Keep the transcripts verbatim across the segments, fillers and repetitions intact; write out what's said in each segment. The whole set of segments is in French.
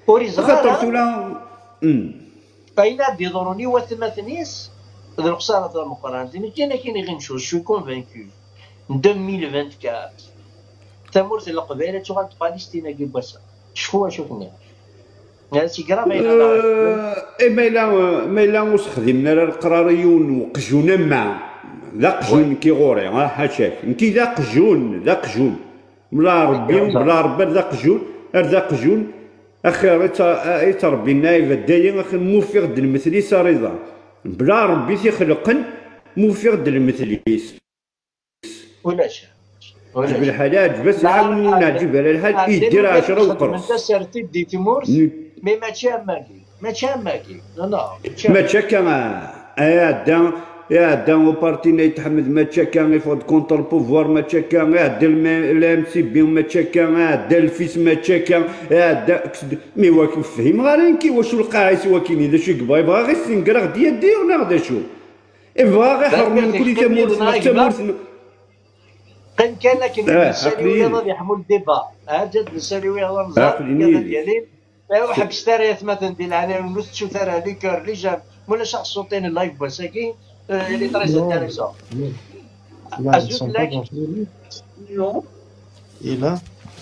وري خاطر صغار تولا امم فاين يضروني وثمانيس ذو القصارى ذو المقران ديني كاين كاين غنشوف شو كونفانكو ألفين وأربعة وعشرين تمورت القبائل تغال فلسطين كي باسا شوفوا شوفني هذا شي كرا بين انا اي ما الا ما الا واش خدمنا القراريون وقجونا مع ذا قجون كي غوري ها حاشاك انت ذا قجون ذا قجون بلا ربي بلا ربي ذا قجون ذا قجون اخي يتربي النايف الدايا اخي موفق د المثليس رضا بلا ربي تيخلقن موفق د المثليس ولا شي جبل الحالات بس عاونونا جبل الحال يدير عشرة وقرص انت سرتي دي تيمورس مي ماشي ماكي ماشي ماكي لا لا ما تشكا يا دا يا دا وبارتينا يتحمد ما تشكا يفوت كونتر بوفوار ما تشكا يا دا الام سي بي ما تشكا يا دا الفيس ما تشكا يا دا مي واكي فهم غير كي واش القاعس واكين اذا شي كبا يبغى غير سنكرا غدي يدي ولا غدا شو يبغى غير حرم كل تمورس تمورس كان كان لكن السالوي غادي يحمل الديبا ها جات السالوي غادي نزار ديالي واحد اشتريت مثلا ديال العناوين ونص تشوف ثرى ليكور اللي جاب ولا شخص صوتين اللايف بساكين اللي طريز انتريسون ازود لك Non. Et là,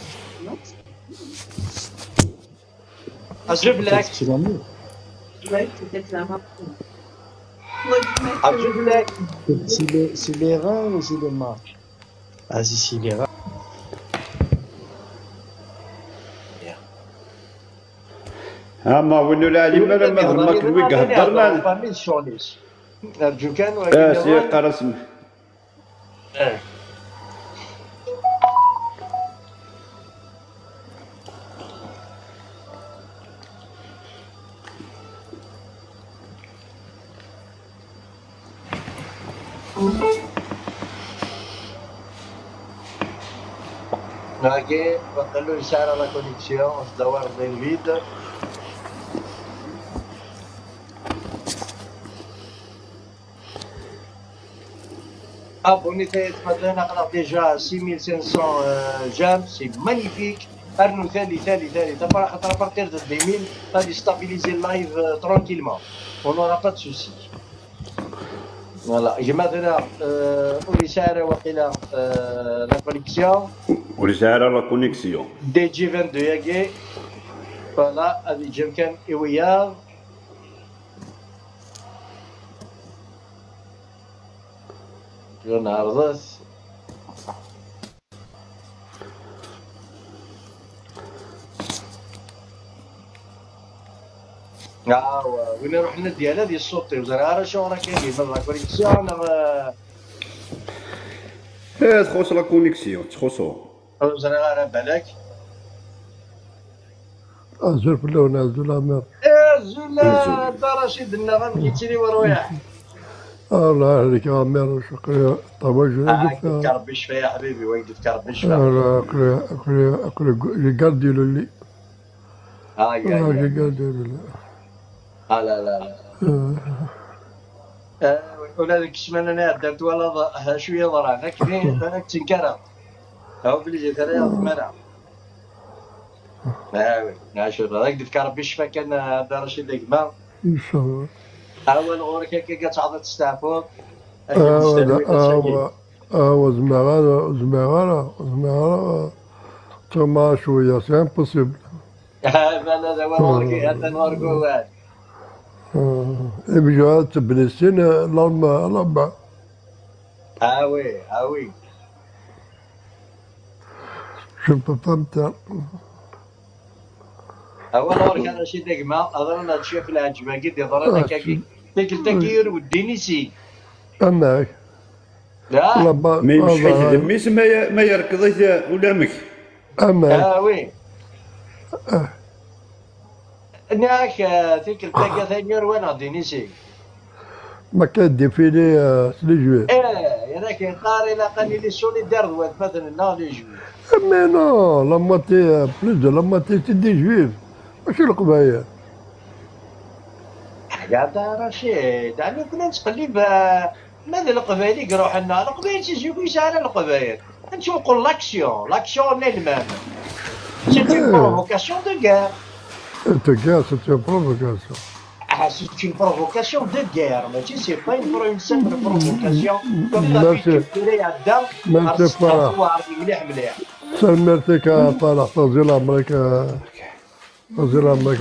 ازود لك c'est la mieux. Ouais, c'est peut-être la marque. ازود لك C'est les, c'est les reins ou c'est les marques? Ah, si, si, les reins. ها ما ولو لا علي ما ما ضمك الويك هضرنا فامي الشونيس ارجو كان اه سي قرص اه اوكي بقلو اشاره لا كونيكسيون دوار ديال الفيد abonnez maintenant on a déjà six mille cinq cents euh, j'aime, c'est magnifique. Arnou ثاني ثاني ثاني تبارك à partir de deux mille ça déstabiliser le live euh, tranquillement. On n'aura pas de soucis. Voilà, j'ai maintenant euh ورسالة وقيلة euh, la connexion. ورسالة لا كونيكسيون. دي جي اثنين وعشرين ياكي. Voilà, هذه جمكان إوياه. شلون عرضت اه وين رحنا ديال هذه الصوتي وزراره شو راه كاين من لا كونيكسيون ايه تخص لا كونيكسيون تخصو وزراره بالك ازول في اللون ازول امير ايه زولا رشيد النغم كيتيني ورويح الله عليك يا امير شكرا طبعا اه كربش فيها يا حبيبي وين كربش فيها لا اكل اكل اكل يقدي لي اه يقدي لي اه لا لا لا ولا ديك السمانه انا درت ولا شويه ضرع كاين انا تنكرها هاو بلي جيت انا ضمانه اه وي ناشر هذاك تذكر بالشفا كان دار شي ديك ما ان شاء الله اول غورك هكا كتعرض تستعفو اه اه زمغانا زمغانا زمغانا تما شويه سي امبوسيبل هذا هو غورك هذا نهار كواد إمجاد بنسين لما لما اه وي اه وي شوف فهمت اول غورك هذا شي ديك ما اظن هذا الشيء في العجبه قد يضرنا كاكي ديك التكير وديني سي أناك لا ما يمشي حيت دميس ما ما يركضيش ولا مك أما اه وي هناك تلك التاكا ثاني وانا ديني سي ما كدي فيني سلي جوي ايه هذاك قاري لا قال لي سوليدار دوات مثلا لا لي جوي مي نو لما تي بلوس دو لما تي تدي جويف ماشي القبايل قاعد رشيد يعني كنا نتقلب ماذا القبايل يروح لنا القبايل تيجيو يسال القبايل نشوف نقول لاكسيون لاكسيون من المام سيتي بروفوكاسيون دو غير Cette guerre, c'est une provocation. Ah, c'est une provocation de guerre, mais tu sais pas une, une simple provocation comme d'habitude. تري عدا الصوار مليح مليح. سلمتك طالع تنزيل عمرك تنزيل عمرك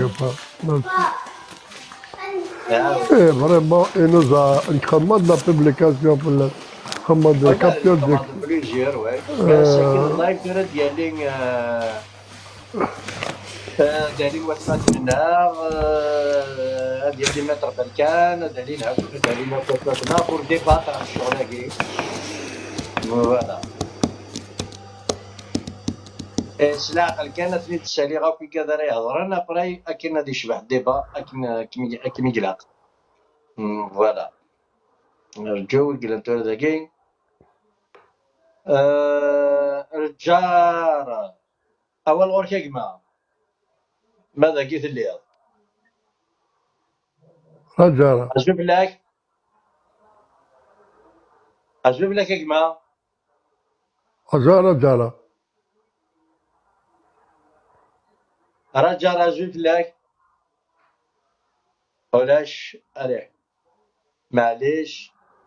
ايه فريمون il nous a نخمض لا بوبليكاسيون في نخمض الكابتور ديك بليزير وي ساكن اللايف ديالي ديالي واتساب النار ديالي متر بركان ديالي نعاود ديالي متر بور ديباتر على الشغل هاكي فوالا سلاح كانت لي تسالي غاكي كذا راه يهضرن ابراي اكن غادي يشبح الديبا اكن كيما يقلق فوالا نرجعو يقلنتو هذاكي رجار اول غور كيما ماذا قلت لي رجارة اجيب لك اجيب لك يا جماعه رجارة رجارة رجع اجيب لك ولاش عليه معليش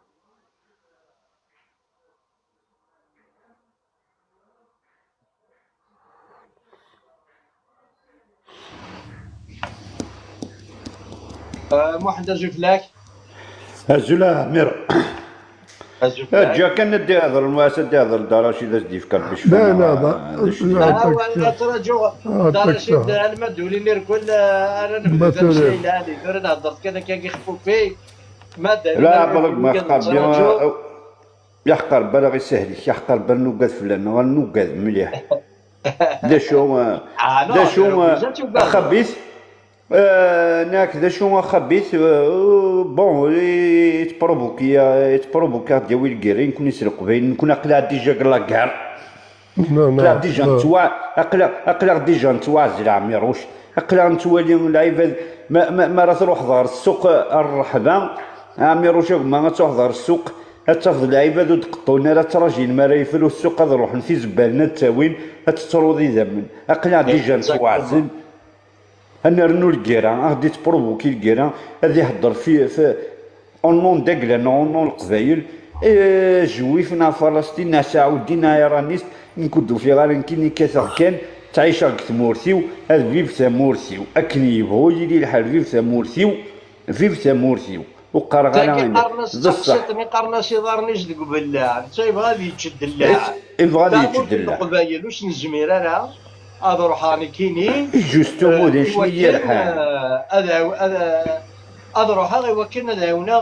أه واحد اجيب لك هزولا مير اجيب لك جا كان ندي هضر الواسع دي هضر دار رشيد دي فكر باش لا لا لا ولا ترجو دار رشيد المدولي اللي كل انا نبدا شي لا لي غير هضرت كذا كيخفوا فيه ما دار لا بالك ما يحقر بيا يحقر بالك يسهل يحقر بالنوقاد فلان غنوقاد مليح دا شو دا شو خبيث ناك دا شو خبيث بون يتبروفوكي يتبروفوكا ديال الكيرين نكون يسرق باين نكون اقلا ديجا قلا كار اقلا ديجا نتوا اقلا اقلا ديجا نتوا زرع ميروش اقلا نتوالي لعيبه ما ما, ما راه تروح ظهر السوق الرحبه ميروش ما تروح السوق تاخذ العباد وتقطونا راه تراجين ما راه يفلو السوق هذا نروح في زبالنا التاوين تتروضي زمن اقلا ديجا نتواعزن انا رنو الكيران غادي تبروفوكي الكيران غادي يهضر في في اون نون داكلا اون نون القبايل جويفنا فلسطين ناس عاودينا يا رانيس نكدو في غير كيني كاثر كان تعيش راك ثمورثيو هذا فيف ثمورثيو اكني يبغوا يدير الحال فيف ثمورثيو فيف ثمورثيو وقرغانا بصح تاني قرناش يضرنيش قبل انت يبغى غادي يتشد اللاعب يبغى غادي يتشد اللاعب القبايل واش نزمير انا هذا روحاني كيني جوستو مودين شنو هي الحال هذا هذا هذا روحا غيوكلنا داونا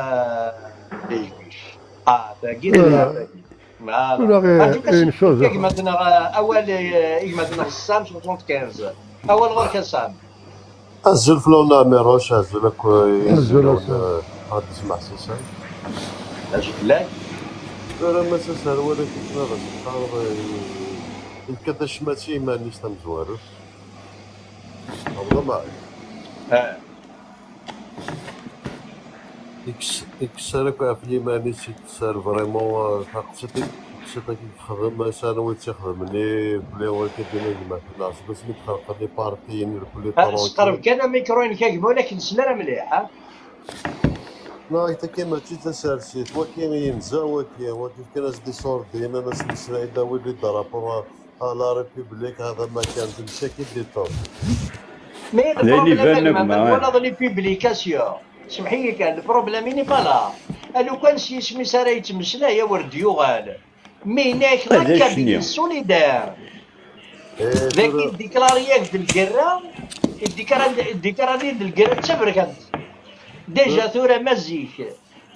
اه باقي une chose. مثلا اول مثلا السام خمسة اول غير كسام أزل فلونا ميروش أزلك أزل هاد تسمع سيسان اجيب لك راه ما سيسان ولكن راه سبحان يمكن شماتي مانيش تمزوارف والله ما اه يكسرك في مانيش يكسر فريمون خاصك خاصك تخدم سنوات تخدمني بلي ولكن ديما ما خلاص بس متخلق لي بارتيين كل طرونك قرب كان ميكروين كاك ولكن سمره مليح ها لا حتى كيما تي تسالسيت وكاين ينزا وكاين وكاين كان دي صور ديالنا ناس نسرا داوي لي درابور لا ريبوبليك هذا ما كان المشاكل دي طون مي البروبليم ولا لي بوبليكاسيون سمحي لي كان البروبليم ني با لا لو كان شي سميت راه يتمشلا يا ورد يوغال مي ناك راك سوليدار ذاك الديكلاريات ديال الكرا الديكلاريات ديال الكرا تبركت ديجا ثوره مزيك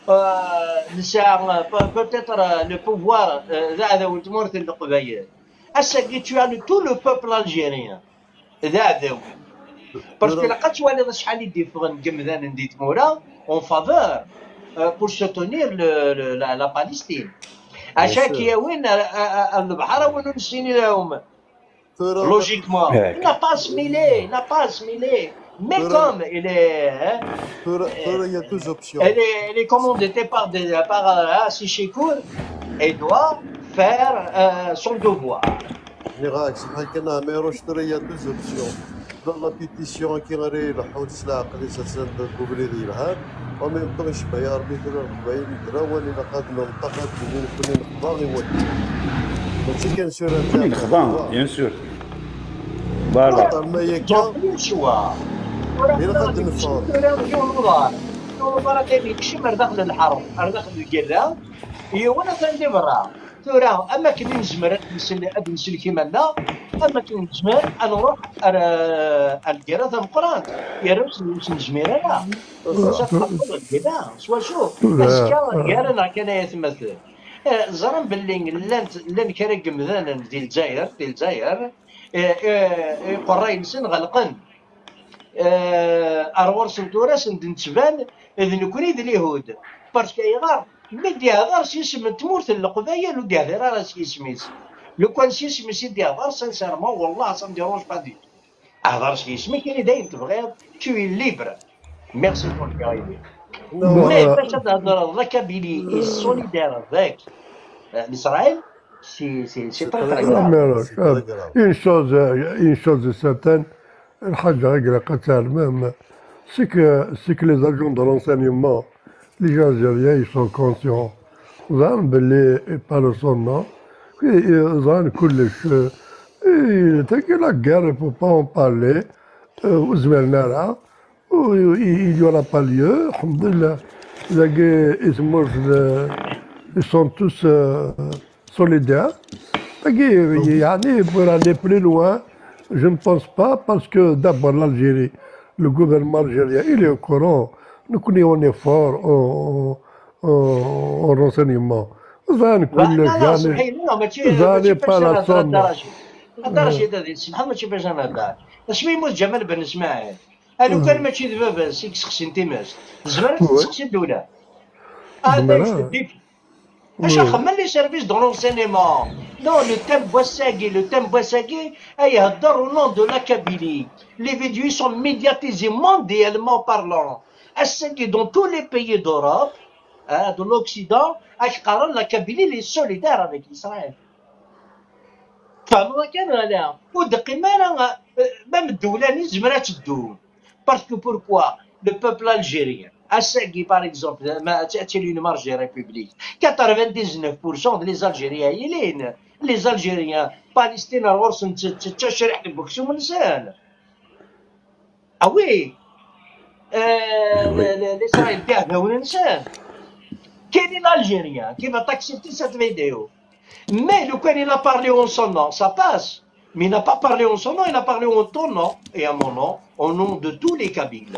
نساء بوتيتر لو بوفوار هذا ولتمورث القبايل اسا كي تو ان تو لو بوبل الجيريان هذا باسكو لقات توالي شحال يدير فغن كمذان ندي تمورا اون فافور بور سوتونير لا باليستين عشان كي وين البحر وين نسيني لهم لوجيكمون لا با سميلي لا با سميلي مي كوم il est il y a deux options elle est elle est commandée par des par Séchécourt et doit faire son devoir اللي غاك صحيح كان ميروش ترى il y a deux options dans la pétition qui غير يلحوا السلاح اللي ساسان الكوبري ديال الهاد وميم طون يشبه يا ربي كنا أربعين دراهم اللي قاد المنطقة اللي كنا نخضر يودي ماشي كان سور كوني نخضع بيان سور فوالا ما ياك شوا إلا غاد نفهم المباراة كاين يكشي من داخل الحرب من داخل الكرة هي وانا تندي برا تورا اما كاين نجمر نسل نسل كيما لا اما كاين نجمر نروح الكرة تاع القران يا راه واش نجمر انا كذا سوا شوف اسكا كاع كان يتمثل زرم باللي لانت لان كرا قمذان ديال الجزائر ديال الجزائر قراي نسن غلقن أروار سنتورا سندنتبان إذن كوني ذي اليهود بارسكا يغار مدي هذار سيسم تمورت القبايل ودي هذا راه سيسميس لو كان سيسميس يدي هذار سانسيرمون والله سا مديروش بادي هذار سيسمي كاين دايم تبغي توي ليبر ميرسي بور كايدي مي باش تهضر الركابيلي السوليدير ذاك لإسرائيل سي سي سي تري تري une chose une chose est certaine الحاجة غير قتال même c'est que c'est que les agents de renseignement les gens algériens ils sont conscients زعما باللي يبالو son nom زعما كلش تاكي لا guerre il faut pas en parler وزمرنا لها il y aura pas lieu الحمد لله لاقي اسموش ils sont tous solidaires يعني pour aller plus loin je ne pense pas parce que d'abord l'Algérie, le gouvernement algérien, il est au courant. Nous connaissons un effort en, en, en renseignement. Ça ne connaît pas la sonde. الدرجة هذه سمح ماشي باش انا دار اش ما يموت جمال بن اسماعيل لو كان ماشي دابا سيك سقسي انتماس زمان تسقسي الدولة هذا يشدك اش خمم لي سيرفيس دو رونسينيمون Non, le thème Boissagui, le thème Boissagui, il y a au nom de la Kabylie. Les vidéos sont médiatisées mondialement parlant. Assagui dans tous les pays d'Europe, hein, de l'Occident, la Kabylie est solidaire avec Israël. فما كان لا ودقي ما انا même الدولة زمرات الدوم. Parce que pourquoi le peuple algérien Assagui, par exemple, c'est une marge de république. quatre-vingt-dix-neuf pour cent des Algériens, les Algériens palestiniens, ils sont تشرح البوكسيوم الانسان. Ah oui, l'Israël تاعنا الانسان. كاين l'Algérien qui va t'accepter cette vidéo. Mais le quand il a parlé en son nom, ça passe. Mais il n'a pas parlé en son nom, il a parlé en ton nom et à mon nom, au nom de tous les Kabyles.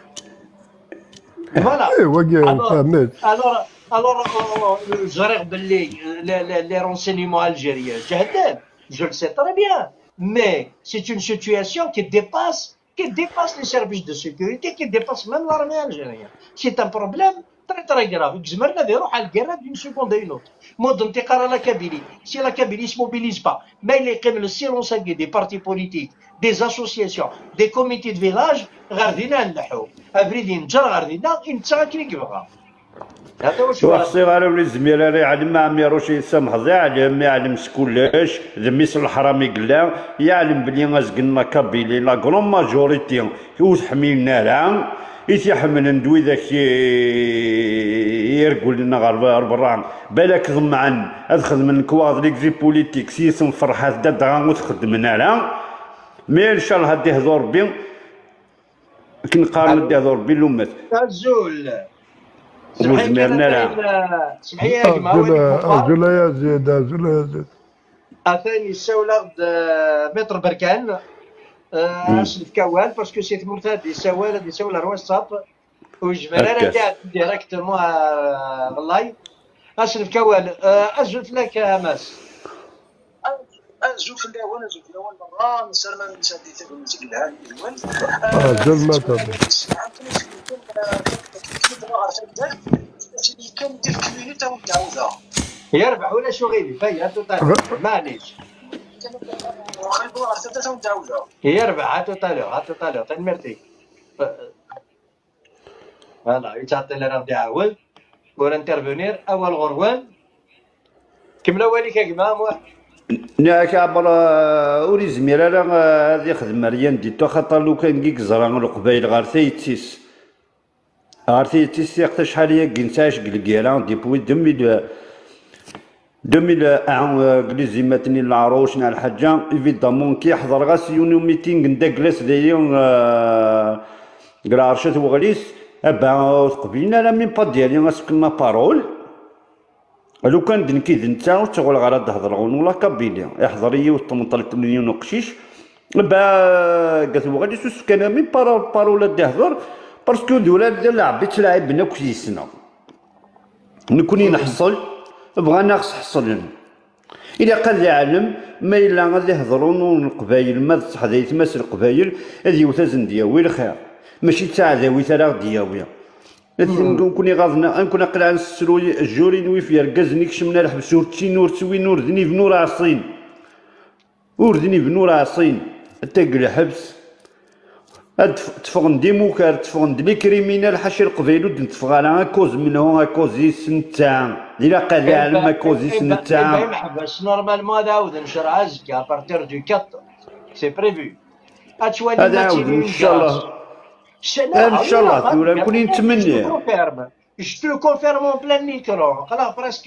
Voilà. Alors, alors, alors, j'arrive les, les, les renseignements algériens. Je le sais très bien. Mais c'est une situation qui dépasse, qui dépasse les services de sécurité, qui dépasse même l'armée algérienne. C'est un problème très très grave. Xmerna va يروح على الجرة d'une seconde à une autre. Mode انتقال à la Kabylie. Si la Kabylie ne se mobilise pas, mais il y a le silence des partis politiques, des associations, des comités de village, غاردينا نلحو. أفريدي نجر غاردينا إنسان كي يبغى. هذا واش هو. وخصي غير ولي الزميل راه يعلم ما عميروش يسامح يعلم ما يعلمش كلش ذميس الحرامي قلا يعلم بلي غازقنا كابيلي لا كرون ماجوريتي وتحميلنا لها يتيحمل ندوي ذاك يرقل لنا غير برا بالك ضمعن ادخل من كواض ليكزي بوليتيك سيسم فرحات داد غا تخدمنا لها مي ان شاء الله هديه دور بي كنقارن هديه دور بي لومات الزول وزمرنا لها سمحي يا جماعه زول يا زيد زول يا زيد اثاني السولة متر بركان أشرف كوال باسكو سيت مرتاد يساوال هذه يساوال على الواتساب وجبنا انا قاعد ديريكتومون باللايف أشرف كوال أزوف لك ماس أزوف لا وانا أزوف لا وانا مرة نسلم نسدي تبع نسجل هذه الوان زول ما تبع كان ندير كوميونيتي ونتعاودها يربح ولا شو غيبي فيا توتال معليش يربح هاتو طالع هاتو طالع تنمرتي فوالا يتعطي لنا بدي عاود بور انترفونير اول غروان كملوا وليك يا جماعه واحد ياك عبر وري زمير راه غادي يخدم ريان ديتو خاطر لو كان كيك زرا القبايل غير تيتيس غير تيتيس يقتا شحال هي كنتاش كلكيرا ديبوي ألفين ألفين كليزي ماتني العروش نا الحاجه ايفيدامون كيحضر غاس يونيو ميتينغ ندا كلاس دايون كرا عرشات وغليس ابا قبيلنا لا ميم با ديالي غاسكن ما بارول لو كان دنكي نتا تشغل غير تهضر ولا كابيليا يحضر يو ثمنطاش مليون قشيش با قالت وغادي سوس كان ميم بارول بارولا تهضر باسكو دولا لا عبيت تلعب بنا كويسنا نكوني نحصل بغانا خص حصل إلا قال العالم ما إلا غادي يهضرون القبايل ما تصح يتماس القبايل هذه يوتازن دياوي الخير ماشي تاع ذاوي تاع دياوية نكوني غاضنا نكون قلع نسلو الجوري نوي في ركازني كشمنا الحبس ورتشي نور تسوي نور دني بنور عصين وردني بنور عصين تاق الحبس تفغن ديموكار تفغن لي كريمينال حاشا القبايل ود نتفغ على اكوز منهم اكوزي سنتاع الا قال العالم اكوزي سنتاع إيه محبس نورمالمون هذا عاود نشر عزكي ابارتير دو أربعة سي بريفو اتشوالي هذا عاود ان شاء الله ان شاء الله تقول نكون نتمنى Je te le confirme en plein micro. Alors presque,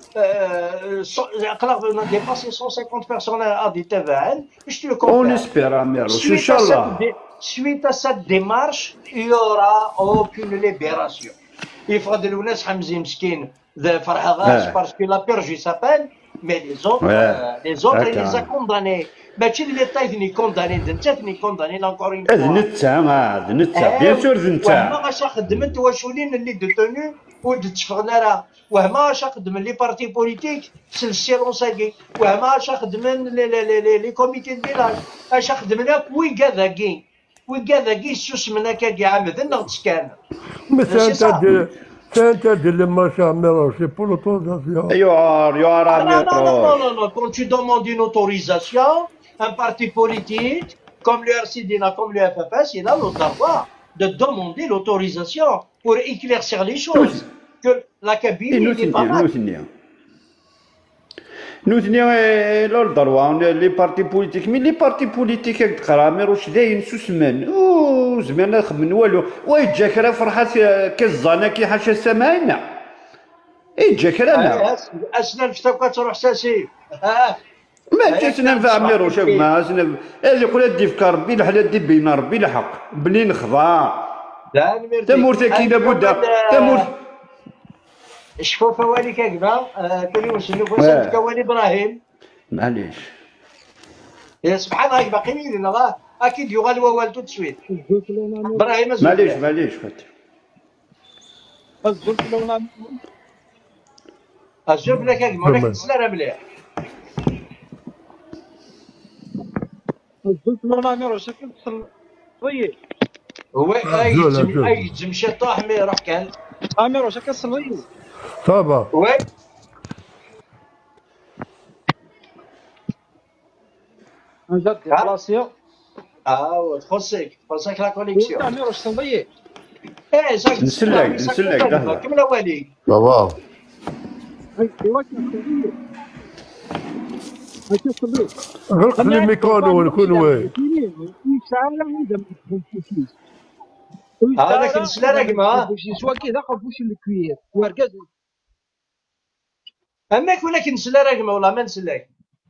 alors on a dépassé cent cinquante personnes à des T V N. Je te le confirme. On espère, Améros, Inch'Allah. Suite à cette démarche, il n'y aura aucune libération. Il faudra de l'ounas Hamzi Mskin de Farhagas parce que la purge s'appelle, mais les autres, euh, les autres, il les a condamnés. ماشي اللي طايفني كونداني دنتاتني كونداني لانكور اون فوا نتا ما نتا بيان سور نتا وهما غاش خدمت واشولين اللي دتونو ودتفغنا راه وهما غاش خدم لي بارتي بوليتيك سلسيرون ساكي وهما غاش خدم لي لي لي لي كوميتي ديال اش خدمنا وي كذاكي وي كذاكي سوس منا كاكي عامدن نغتسكان مثلا دير انت دير لما شامل سي بور لوتوريزاسيون ايوا يا راه non non non non quand tu demandes une autorisation un parti politique comme le R C D N A, comme le F F S, il a le devoir de demander l'autorisation pour éclaircir les choses. Que la cabine n'est pas mal. Nous tenons le droit, les partis politiques, mais les partis politiques, كرامي واش داين سو سمان او زمان نخمن والو ويتجاك راه فرحات كالزانا كي حاشا سماينا يتجاك راه اسنان فتاكا تروح ساسي ما جات ننفع ميرو شوف ما هذا يقول دي فكر ربي الحلال دي بين ربي الحق بلي نخضع تمورت كي لابد تمورت شوف فوالي كاكدا كل شنو فاش كوالي ابراهيم معليش يا سبحان الله باقي مين راه اكيد يغال والو تو تسويت ابراهيم معليش معليش خوتي الزوج لونا الزوج لك كاك ولكن تسلى مليح الزوج لونا ميرو شكل طيب هو اي اي تمشي طاح مي روح كان اميرو شكل صلي صافا وي نجد بلاصيو اه تخصك تخصك لا كونيكسيون اميرو واش صلي ايه زاك نسلك نسلك دهر كمل اولي بابا غلق لي الميكرو نكون وين هذاك نسلا رقمه سوا كذا خفوش الكوير ورقاز اماك ولكن نسلا رقمه ولا ما نسلاك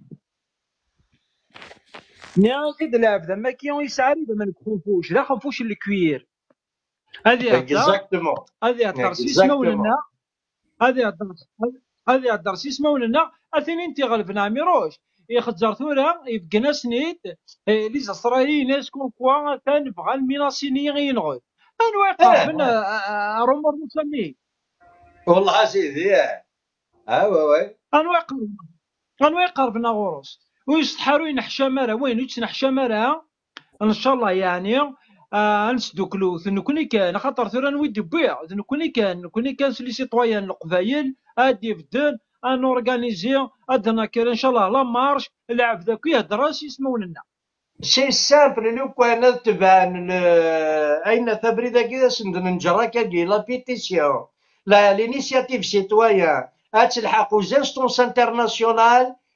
نيا كيد لعب ذا ما كيون يسعري ما نخوفوش لا خفوش الكوير هذه اكزاكتومون هذه الدرسيس مولنا هذه الدرس هذه الدرسيس مولنا اثنين انت غلبنا ميروش يخزر ثورة يبقنا سنيد لي زصرايين ناس كون كوا ثان بغا الميناسينيين ينغل انا واقع من رومر مسمي والله سيدي ها وي انا واقع انا واقع بنا غروس ويستحاروا ينحشى مرا وين يتنحشى مرا ان شاء الله يعني آه نسدوكلو ثنكوني كان خاطر ثورة نويد بيع ثنكوني كان نكوني كان سلي سيطويان القبايل ادي بدن ان اورغانيزي ادنا كير ان شاء الله لا مارش لعب ذاك يهضر يسمعوا لنا سي سامبل لو كان تبان اين ثبري ذاك سندن نجرا كاكي لا بيتيسيون لا لينيسياتيف سيتويان تلحق aux instances internationales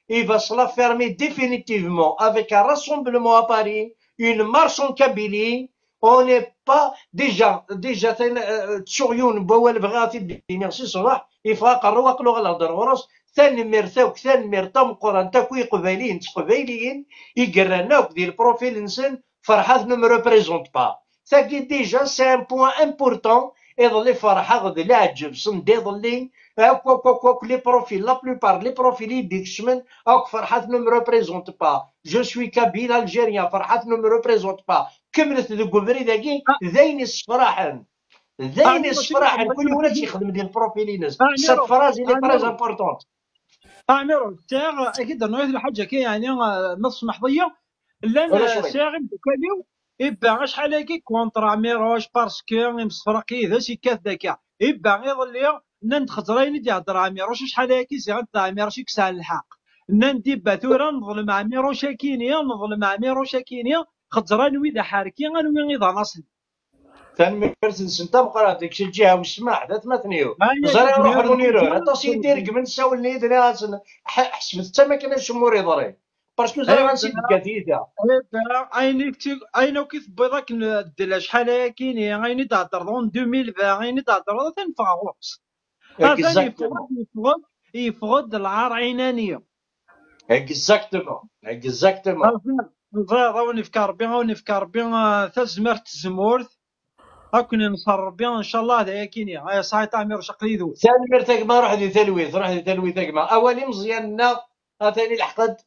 il va se la fermer définitivement avec un rassemblement à Paris, une marche en Kabylie. On n'est pas déjà déjà تشغيون بوال بغاتي دي ميرسي صلاح يفاق الرواق لغه الهضر ورس ثاني مرثاوك ثاني مرتم قران تاكوي قبايليين تقبايليين يقرناوك ديال البروفيل انسان فرحات نو مو ريبريزونت با ثاكي ديجا سي ان بوان امبورطون يظلي فرحه غد العجب صندي يظلي هاك هاك هاك لي بروفيل لا بلوبار لي بروفيل يديك الشمن هاك فرحات نو مو ريبريزونت با جو سوي كابيل الجيريان فرحات نو مو ريبريزونت با كملت ذوك البريد ذاين الصفراحن ذاين الصفراحن كل ولاد يخدم ديال البروفيلينز سات فراز اللي فراز امبورطونت عميرو تاع اكيد نويت الحاجه كي يعني نص محظيه لا شاغل بكاليو يبا شحال هكي كونترا عميروش باسكو مصفرقي ذا سي كاث ذاك يبا يظل نند خزرين دي هضر عميروش شحال هكي سي غد عميروش يكسع الحق نندي باثورا نظلم عميرو شاكينيا نظلم عميرو شاكينيا خزران ويدا حاركي غنوي غيدا ناصل ثاني مرسل سنتا مقرا ديك الجهه والسماح ذات مثنيو زرا روح المنيرو حتى سي دير من ساول نيد انا حسبت حتى ما كانش موري ضري باسكو زرا غنسيت كثيثه عيني عينو كيف بيضاك ندير شحال هاكيني عيني تهضر دون ألفين وعشرين عيني تهضر تنفع غوص هذا يفقد يفقد العار عينانيه اكزاكتومون اكزاكتومون راني في كاربيان راني في كاربيان تزمرت الزمورث هاكوني نصر بيان ان شاء الله هذا كيني هاي صايت عمير شقلي ذو ثاني مرتك ما روح دي تلويث روح دي تلويث ما اولي مزياننا ثاني الحقد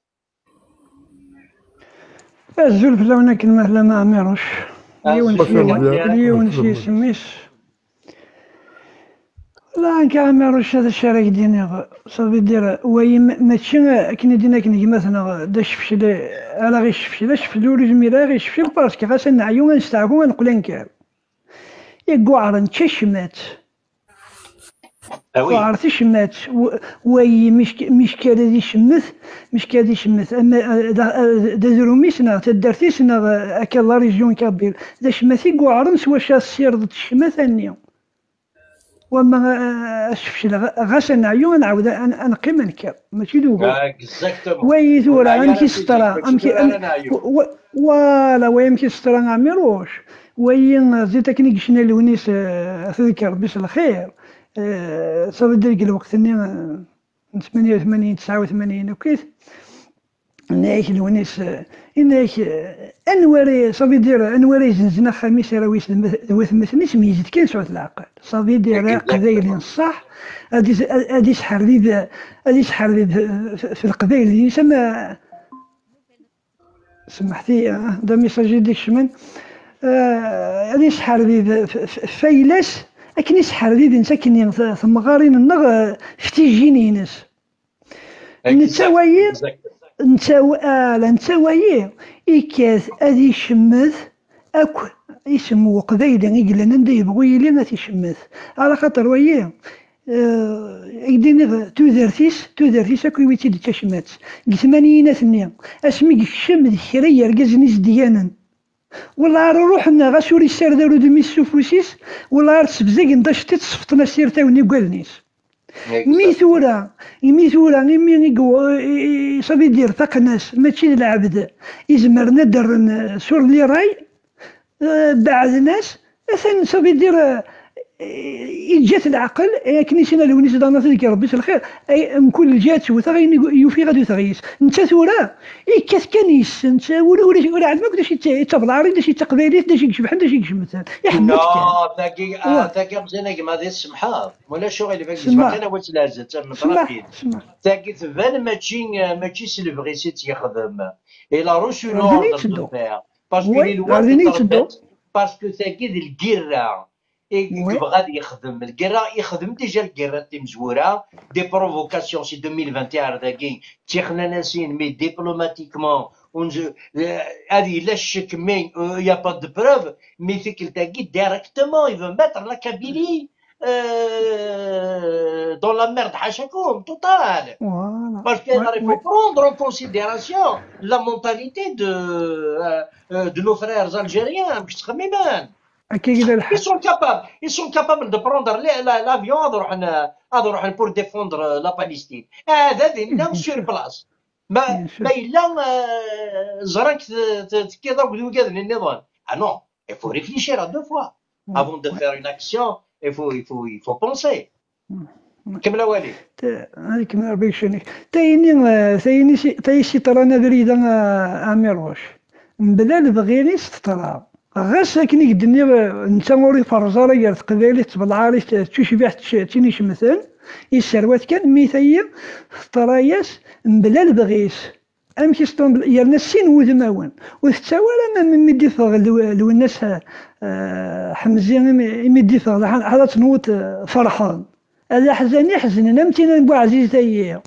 الزلف لو ناكل مثلا ما عميروش اليون شي سميس لا انك عميروش هذا الشارع ديني صافي دير وي ماشي كنا دينا كنا مثلا دا شفشل على غير شفشل شفلو رجميرا غير شفشل باسكو غاس نعيو نستعفو نقول نكال يقعر نتشمات قعر تشمات وي مش مش كاد يشمث مش كاد يشمث اما دا دروميسنا تدرتيسنا اكل لا ريجيون كابيل دا شماثي قعر سوا شا السير ضد الشماث انيا وما شفشل غاس نعيو نعاود نقيم نكال ماشي دوكا وي ثورا امكي سترا امكي ولا وي امكي سترا عميروش وين زيت كني قشنا لونيس تذكر بس الخير صافي ديك الوقت اني ثمانية وثمانين تسعة وثمانين وكيف نعيش لونيس نعيش انواري صافي دير انواري زنزنا خميس راويس وثمثني سميزت كان سعود العقل صافي دير قبايل الصح هادي هادي شحال ذي هادي شحال ذي في القبايل اللي يسمى سمحتي دا ميساجي ديك الشمن هادي شحال ذي فايلاس اكني شحال ذي نساكنين ثم غارين النغ فتيجينينس نتاوي نتاوي لا نتاوي إكاث أذي شمث أكو يسمو قبايلا يقلنا ندا يبغو يلي تيشمث على خاطر وياه يديني تودرتيس تودرتيس أكو يويتي دي تشمات ثمانينات ثنيا اسمي الشم ذي خريا رقزنيس ديانا والله روحنا غاسوري السير دارو دمي السوفوسيس والله سبزاق ندشتي تصفتنا السير تاوني قالنيس ميثورا ميثورا مي صافي يدير تقناس ماشي العبد يزمر ندر سور لي راي بعد ناس اثن صافي يدير يجات العقل كنيسنا لونيس دانا تذكر ربي الخير اي من كل جات وثغي يوفي غادي تغيس انت ثورا اي كاث كنيس انت ولا ولا ولا عندك داش يتبلاري داش يتقبيلي داش يكشف داش يكشف مثلا يحمد لا دقيقه دقيقه مزيانه ما هذه السمحه ولا شغل اللي فاك ما كان واش لازم تم طرافين دقيقه فان ماشي ماشي سيلفغي سيت يخدم الى روشو نوردر دو فير باسكو لي لوا باسكو تاكي الكيرا يبغى يخدم الكرا يخدم ديجا الكرا تي مزوره دي بروفوكاسيون سي ألفين وواحد وعشرين داكي تيخنا ناسين مي ديبلوماتيكمون هذه لا شك مي يا با دو بروف مي فيك تاكي ديريكتومون يفو ماتر لا كابيلي دون لا ميرد حاشاكم توتال باسكو il faut prendre en considération la mentalité de de nos frères algériens باش تخممان Ils sont capables, ils sont capables de prendre l'avion à droit pour défendre la Palestine. هذا دينا sur place. ما ما الا زرانك تكي دروك دوكا النظام. اه نو il faut réfléchir à deux fois avant de faire une action. il faut il faut il faut penser. كمل والي. هذيك ما ربي يشنيك تايني تايني تاي شي طرانا بريده اميروش بلا البغيني ستطرا غير ساكن يقدني انت موري فرزاره يا تقبالي تبلعاري تشبح تشيني مثلا السروات كان ميثايا طراياس بلا البغيس امشي ستون يا السين وذماون وتتاولا ما ميدي فغ لو الناس حمزين ميدي فغ هذا تنوت فرحان هذا حزن يحزن نمتينا بو عزيز تايا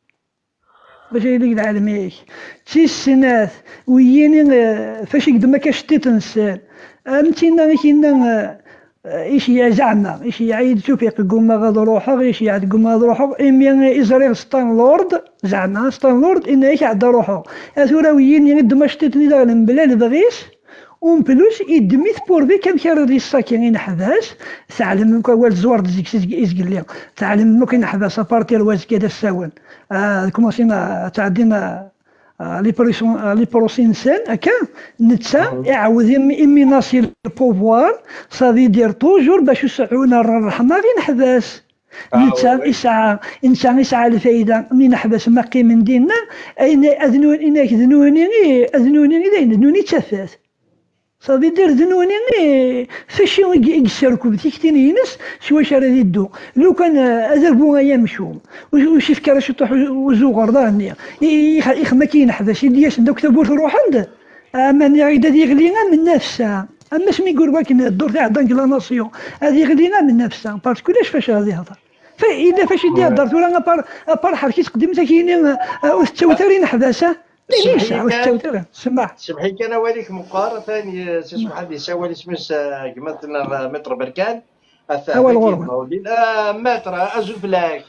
باش يليق العالميك تي السنات وييني فاش يقدم كشتي تنسال امتينا كينا ايش يا زعما ايش يعيد توفيق قوما غاد روحه ايش يعد قوما غاد روحه امي ازريل ستان لورد زعما ستان لورد ان ايش عاد روحه اثورا وييني غد ما شتيتني داغ بلا البغيس ومن بلوس يدميت بور بي كم كان راه الساكنين حباس تعلم وال زوار ديك يزقل لي تعلم ممكن حباس بارتي الواز كذا الساون آه كومونسينا تعدينا آه لي بروسين لي بروسين سان هكا نتسا يعاود امي ناصي البوفوار صافي دير توجور باش يسعونا الرحمه غير نحباس نتسا يسعى انسان يسعى الفايده من نحبس مقي من ديننا اين اذنون انك ذنوني اذنوني ذنوني تفات صافي دير ذنوني فاش يسركو بتيكتين ينس شوا شرا يدو لو كان اذربو يمشو وش يفكر شي طيح وزوغر ضاني يخما كينحبس يدياش دوك تبوت روح عنده اما يعيد يغلينا من نفسها اما سمي يقول باك الدور تاع دانك لا ناسيون هذه يغلينا من نفسها باسكو لاش فاش غادي يهضر فاذا فاش يدي يهضر تورا ابار ابار حركي تقدم كاينين وتوترين حباسه ليش عاود سمح سمحي كان واليك مقارنه ثاني سمح لي سوى لي سمس قمتنا متر بركان اول غرفه لا متر ازفلاك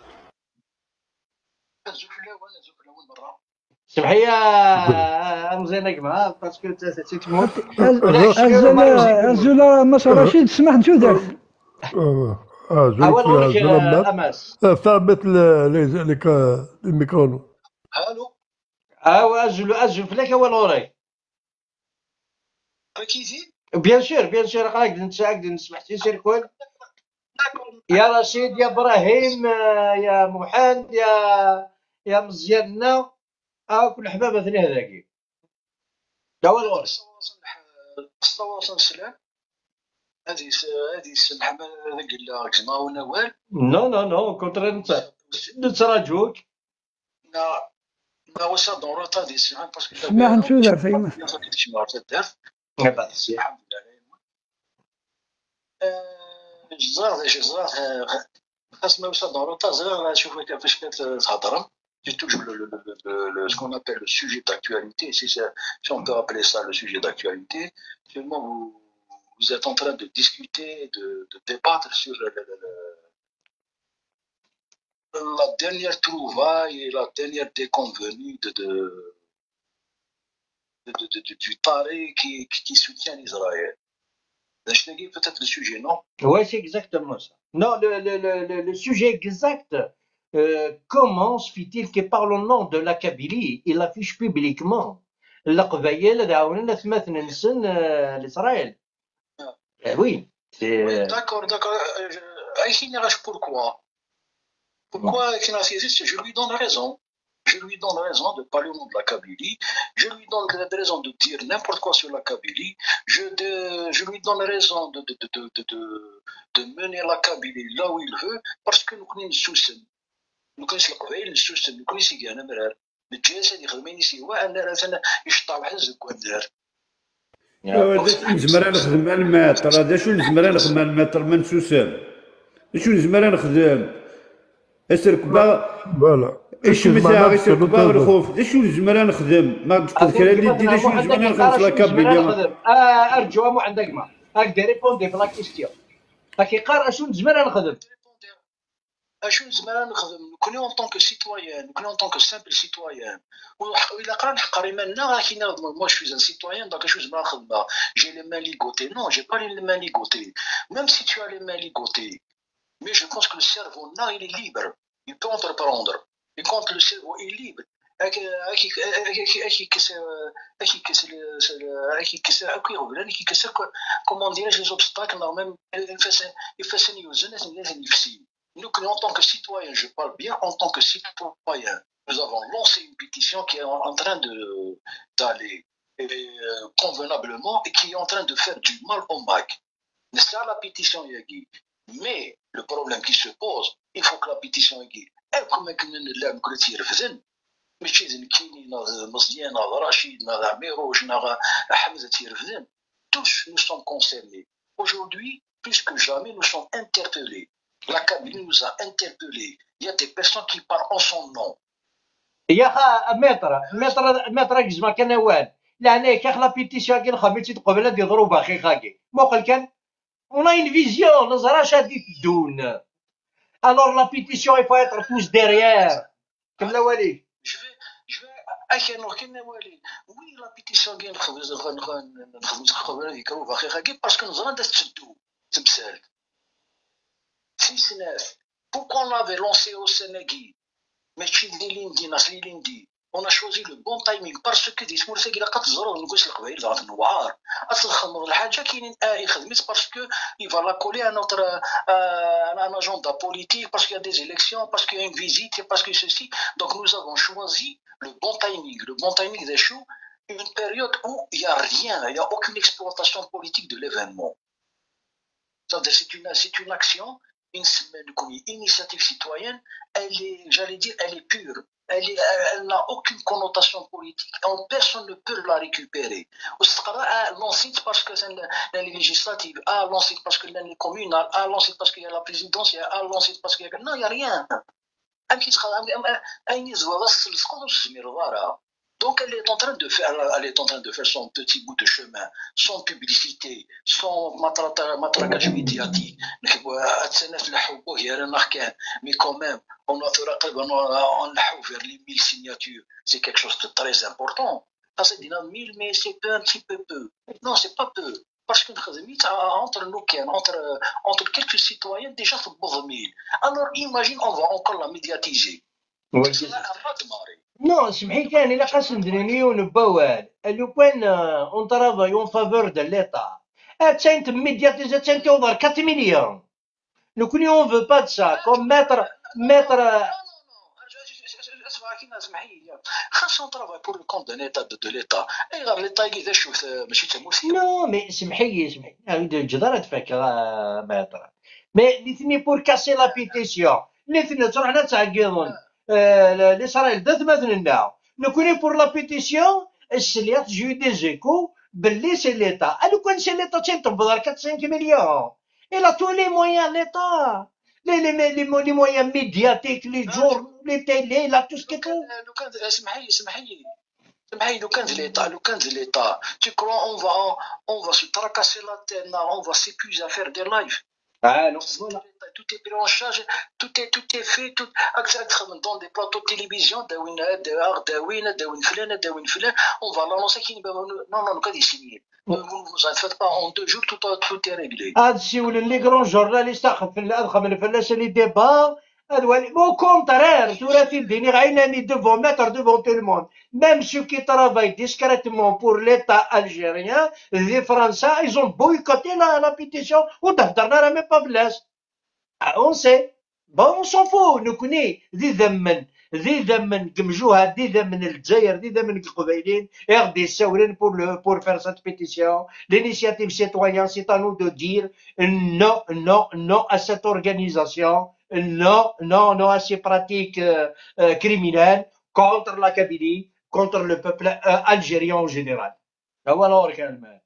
ازفلا وانا زفلا اول مره سمحي يا مزيان قما باسكو تي تموت الزولا مش رشيد سمح نشوف دار اه زولا اماس ثابت لك الميكرو الو اه اجل اجل فلاك اول غوري اكيد بيان سور بيان سور قاعد نتساعد نسمح سير كون يا رشيد يا ابراهيم يا محمد يا يا مزياننا اه كل حبابه ثاني هذاك اول غوري الصواصل سلام هذه هذه سمح هذاك لا كزما ونوال نو نو نو كنت نتراجوك لا هو صار دورة تادي سيان باسكو ما نشوف دار فيما كيفاش ما عرفت دار بعد الحمد لله جزار جزار خاص ما وصل دورة تازر نشوف كيفاش كتهضر c'est toujours le, le, le, le, ce qu'on appelle le sujet d'actualité, si, si on peut appeler ça le sujet d'actualité, seulement vous, vous êtes en train de discuter, de, de débattre sur le, le, le, la dernière trouvaille et la dernière déconvenue de, de, de, de, de, du Taré qui, qui soutient Israël. Je te dis peut-être le sujet, non? Oui, c'est exactement ça. Non, le, le, le, le sujet exact, euh, comment se fait-il que par le nom de la Kabylie, il affiche publiquement l'Aqbayel d'Aounen Athmathn Nsen l'Israël? Oui, c'est. Oui, d'accord, d'accord. Euh, pourquoi? Pourquoi je lui donne raison. Je lui donne raison de parler au nom de la Kabylie. Je lui donne raison de dire n'importe quoi sur la Kabylie. Je, de, je lui donne raison de, de, de, de, de, de mener la Kabylie là où il veut parce que nous connaissons Soussen. Nous connaissons le Qbaïl, nous Soussen, nous connaissons Gana Merar. Le Djess, il خدمين يسي وانا راه يشطب حزق ودار. نزمر نخدم الماتر هذا شو نزمر نخدم الماتر من سوسن. شو نزمر نخدم اسركبا فوالا ايش مثلا اسركبا الخوف شو نزمر نخدم ما تذكر لي دي شو نزمر نخدم لا كابيلي ارجو مو عندك ما هاك ريبوندي في لا كيستيون هاكي قار شو نزمر نخدم اشو نزمر نخدم كوني اون طونك سيتويان كوني اون طونك سامبل سيتويان وإلا قرا نحقر ايماننا كي نخدم مو شوي ان سيتويان دونك شو نزمر نخدم جي لي مان ليغوتي نو جي با لي مان ليغوتي ميم سي تو لي مان ليغوتي mais je pense que le cerveau là il est libre il peut entreprendre et quand le cerveau est libre هاك هاك هاك هاك يكسر هاك يكسر هاك يكسر هاك يغبر هاك يكسر كومون ديراج لي زوبستاكل نورمال يفاسن يوزن لازم يفسي. Nous, en tant que citoyens, je parle bien en tant que citoyens, nous avons lancé une pétition qui est en train de d'aller euh, convenablement et qui est en train de faire du mal au M A C. C'est ça la pétition, Yagi. Mais le problème qui se pose, il faut que la pétition, Yagi, elle comme elle est ماشي زنكيني ناض مزيان ناض رشيد ناض عميروج ناض حمزة تيرفدن. Tous nous sommes concernés. Aujourd'hui, plus que jamais, nous sommes interpellés. La cabine nous a interpellés. Il y a des personnes qui parlent en son nom. يا خا متر متر متر كزما كان وان لهنا كاخ لا بيتيسيون كي نخميتي تقبل هادي ضروبه خي خاكي موقل كان اون اون فيزيون نزرا شادي تدون الور لا بيتيسيون il faut être tous derrière كملا والي. Je vais je vais اكي نو كنا والي وي لا بيتيسيون كي نخدم نخدم تقبل هذيك ضروبه خي خاكي باسكو نزرا دا تشدو تمثال سي سناف. Pourquoi on avait lancé au Sénégal ماشي دي ليندي ناس لي ليندي on a choisi le bon timing parce que دي سمور ساكي لقات الزرور نقول القبائل زعما النوار اصل الخمر الحاجه كاينين اي خدمت باسكو il va la coller à notre un agenda politique parce qu'il y a des élections parce qu'il y a une visite parce que ceci. Donc nous avons choisi le bon timing le bon timing des shows, une période où il y a rien, il y a aucune exploitation politique de l'événement. C'est une c'est une action, une semaine comme une initiative citoyenne, elle est, j'allais dire, elle est pure. Elle, est, elle n'a aucune connotation politique. Personne ne peut la récupérer. L'ensuite parce que c'est la législative, ah, l'ensuite parce que c'est communal, ah, l'ensuite parce qu'il y a la présidentielle, ah, l'ensuite parce qu'il y a... Non, il n'y a rien. Donc elle est en train de faire, elle est en train de faire son petit bout de chemin, sans publicité, sans matraquage médiatique. Mais quand même, on a on vers les mille signatures. C'est quelque chose de très important. Parce que mille, mais c'est un petit peu peu. Non, c'est pas peu. Parce que entre nous, entre, entre quelques citoyens, déjà c'est beaucoup mille. Alors imagine, on va encore la médiatiser. C'est un raz-de-marée. Non, سمحي كان إلا قاسم دنيون بوال لو كان اون ترافاي اون فافور دو ليتا اتسانت ميدياتيزا تسانت اوفر quatre millions. لو كوني اون فو با دسا كوم ماتر ماتر. اسمحي لي خاصة ترافاي بور لو كونت دان ايتا دو ليتا اي غير ليتا كي شوف ماشي تموسي. نو مي سمحي لي سمحي لي الجدارة تفكر ماتر مي ليثني بور كاسي لا بيتيسيون ليثني تروحنا تعقيضون لإسرائيل ذات مثلنا نكوني بور لا بيتيسيون السليات جيو دي زيكو باللي سي ليتا لو كان سي ليتا تنطبض على خمسة مليون إلا تو لي مويان ليتا لي لي لي لي مويان ميدياتيك لي جور لي تيلي لا تو سكي تو. لو كان اسمحي لي اسمحي لي اسمحي لو كان ليتا لو كان ليتا tu crois on va on va se tracasser la tête on va s'épuiser à faire des lives. Ah non, voilà. Tout est pris en charge, tout est, tout est fait, tout dans des plateaux de télévision, on va l'annoncer qui non, non, non, pas signer. Vous ne faites pas en deux jours, tout, tout est réglé. هاد الشيء ولا لي كرون جورناليست في الادخل من الفلاشه لي ديبا هذا مو كونترير ثلاثي الديني غايناني ديفون ماتر ديفون تو الموند ميم سو كي ترافاي ديسكريتمون بور ليتا الجيريان دي فرنسا ايزون بويكوتي لا لا بيتيسيون وتهدرنا راه مي با بلاص اون سي بون اون سون فو نكوني ذي ذمن ذي ذمن كمجوها ذي ذمن الجزائر ذي ذمن القبائلين غادي يساولين بور بور فير سات بيتيسيون l'initiative citoyenne c'est à nous de dire non non non à cette organisation. Non, non, non à ces pratiques euh, euh, criminelles contre la Kabylie, contre le peuple euh, algérien en général. Alors, calme.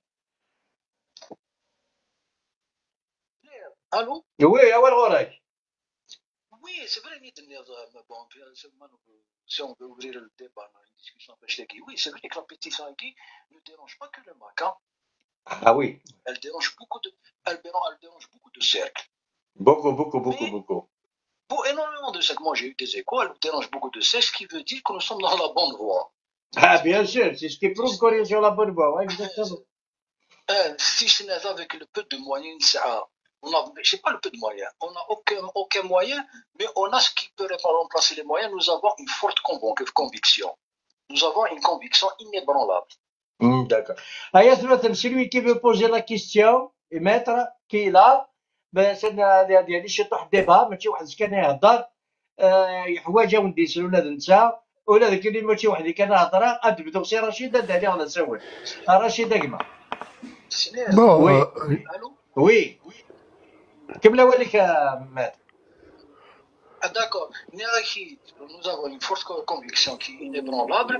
Allô? Oui, alors, oui, c'est vrai, bon, si on veut ouvrir le débat dans une discussion, oui, c'est vrai que la pétition ne dérange pas que le M A C. Hein? Ah oui. Elle dérange beaucoup de, elle dérange, elle dérange beaucoup de cercles. Beaucoup, beaucoup, beaucoup, Mais, beaucoup. Pour énormément de cercles, moi j'ai eu des échos, elle dérange beaucoup de cercles, ce qui veut dire que nous sommes dans la bonne voie. Ah, bien sûr, c'est ce qui prouve qu'on est sur la bonne voie, ouais, exactement. Si ce n'est avec le peu de moyens, On a, c'est pas le peu de moyens. On n'a aucun, aucun moyen, mais on a ce qui peut remplacer les moyens. Nous avons une forte conviction. Nous avons une conviction inébranlable. Hmm, d'accord. Ayas مثلا celui qui veut poser la question et mettre qui est là ben c'est هذه هذه شي طرح ديبا ماشي واحد كان يهضر حوايج ودي يسولوا ولا انت ولا ذاك اللي ماشي واحد اللي كان هضره غاد بدو سي رشيد هذا عليه ولا نسول رشيد كما Bon, Allô? وي كمل وليك مات Ah, d'accord. Nous avons une forte conviction qui est inébranlable.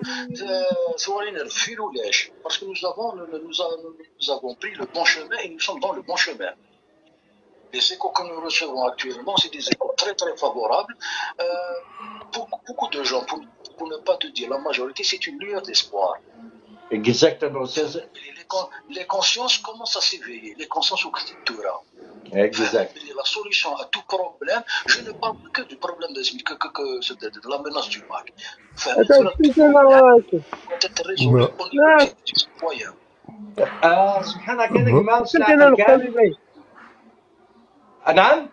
Parce que nous avons, nous, avons, nous avons pris le bon chemin et nous sommes dans le bon chemin. Les échos que nous recevons actuellement, c'est des échos très très favorables. Euh, beaucoup, beaucoup de gens, pour, pour ne pas te dire la majorité, c'est une lueur d'espoir. Exactement. Les, les consciences commencent à s'éveiller, les consciences au Torah. Exact. La solution à tout problème, je ne parle que du problème de, que, que, que, de, de la menace du Mac. Enfin, peut être résolu au niveau des citoyens. آه سبحان الله كان ما سمعنا كان نعم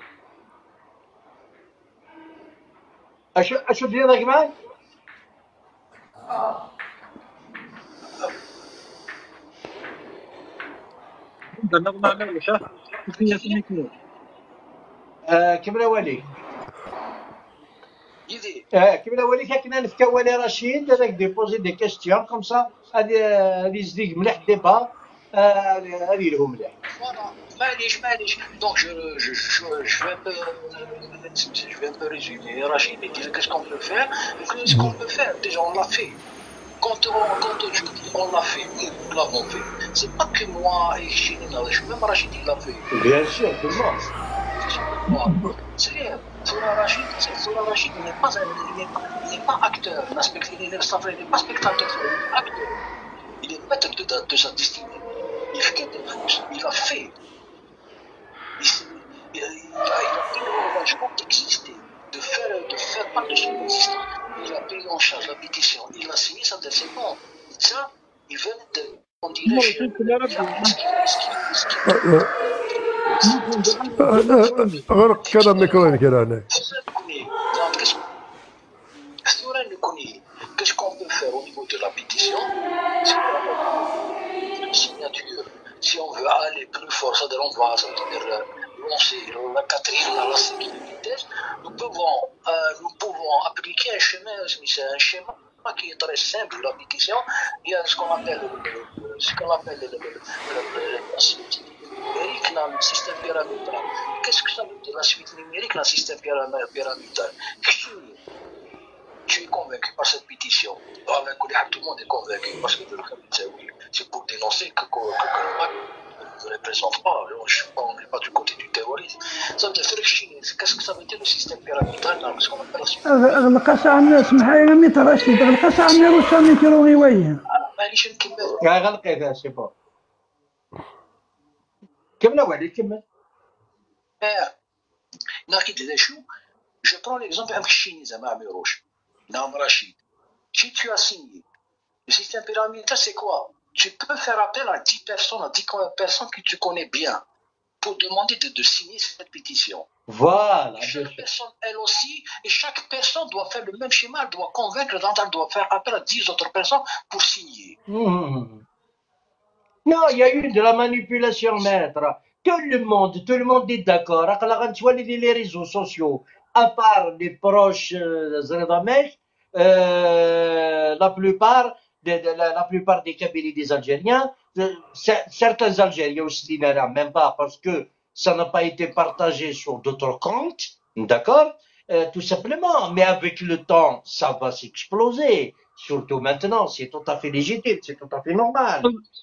اشو اشو ديالك كمان آه كمل ولي اه كمل ولي كنا نفكا ولي رشيد هذاك ديبوزي دي كيستيون كوم سا هذه هذه زديك مليح ديبا هذه لهم مليح معليش معليش دونك جو جو جو vais un peu je vais un peu résumer Rachid mais qu'est-ce qu'on peut faire qu'est-ce qu'on peut faire déjà on l'a fait quand on quand on l'a fait nous l'avons fait c'est pas que moi et Chine même Rachid il l'a fait bien sûr tout le monde c'est rien Soura Rachid Soura Rachid il n'est pas il n'est pas il n'est pas acteur il n'est pas spectateur il est acteur il est maître de, de, de sa destinée il fait des choses il a fait il a, il a pris l'engagement d'exister, de faire, de faire part de son existence. Il a pris en charge la pétition, il a signé ça, c'est bon. Ça, il venait de, on dirait, chez غرق كلام ميكروين كلامك. Qu'est-ce qu'on peut faire au niveau de la pétition? Une signature. Si on veut aller plus fort, ça on va lancer la quatrième, la cinquième vitesse, nous pouvons, euh, nous pouvons appliquer un chemin, c'est un schéma qui est très simple, la pétition. Il y a ce qu'on appelle, ce qu'on appelle le, le, le, le, la suite numérique dans le système pyramidal. Qu'est-ce que ça veut dire la suite numérique dans le système pyramidal? Tu es convaincu par cette pétition. Tout le monde est convaincu parce que c'est pour dénoncer que, que, que, que le Mac ne représente pas. On n'est pas du côté du terrorisme. Ça veut dire qu'est-ce que ça veut dire le système pyramidal dans ce qu'on appelle la suite. غلقاش عنا اسمح لي لم يترشد غلقاش عنا روسامي كيروغي وين معليش نكمل غلقيتها سي بون كمل وعلي كمل ناخذ هذا شو je prends l'exemple un chinois زعما عميروش نعم رشيد si tu as signé le système pyramidal c'est quoi tu peux faire appel à dix personnes à dix personnes que tu connais bien pour demander de, de signer cette pétition. Voilà. Chaque personne, elle aussi, et chaque personne doit faire le même schéma, elle doit convaincre, elle doit faire appel à dix autres personnes pour signer. Mmh. Non, il y a eu de la manipulation, maître. Tout le monde, tout le monde est d'accord. Les réseaux sociaux, à part les proches euh, euh, la plupart, de, de, la, la plupart des Kabyles des Algériens, de, certains Algériens aussi, même pas parce que ça n'a pas été partagé sur d'autres comptes, d'accord, euh, tout simplement. Mais avec le temps, ça va s'exploser. Surtout maintenant, c'est tout à fait légitime, c'est tout à fait normal.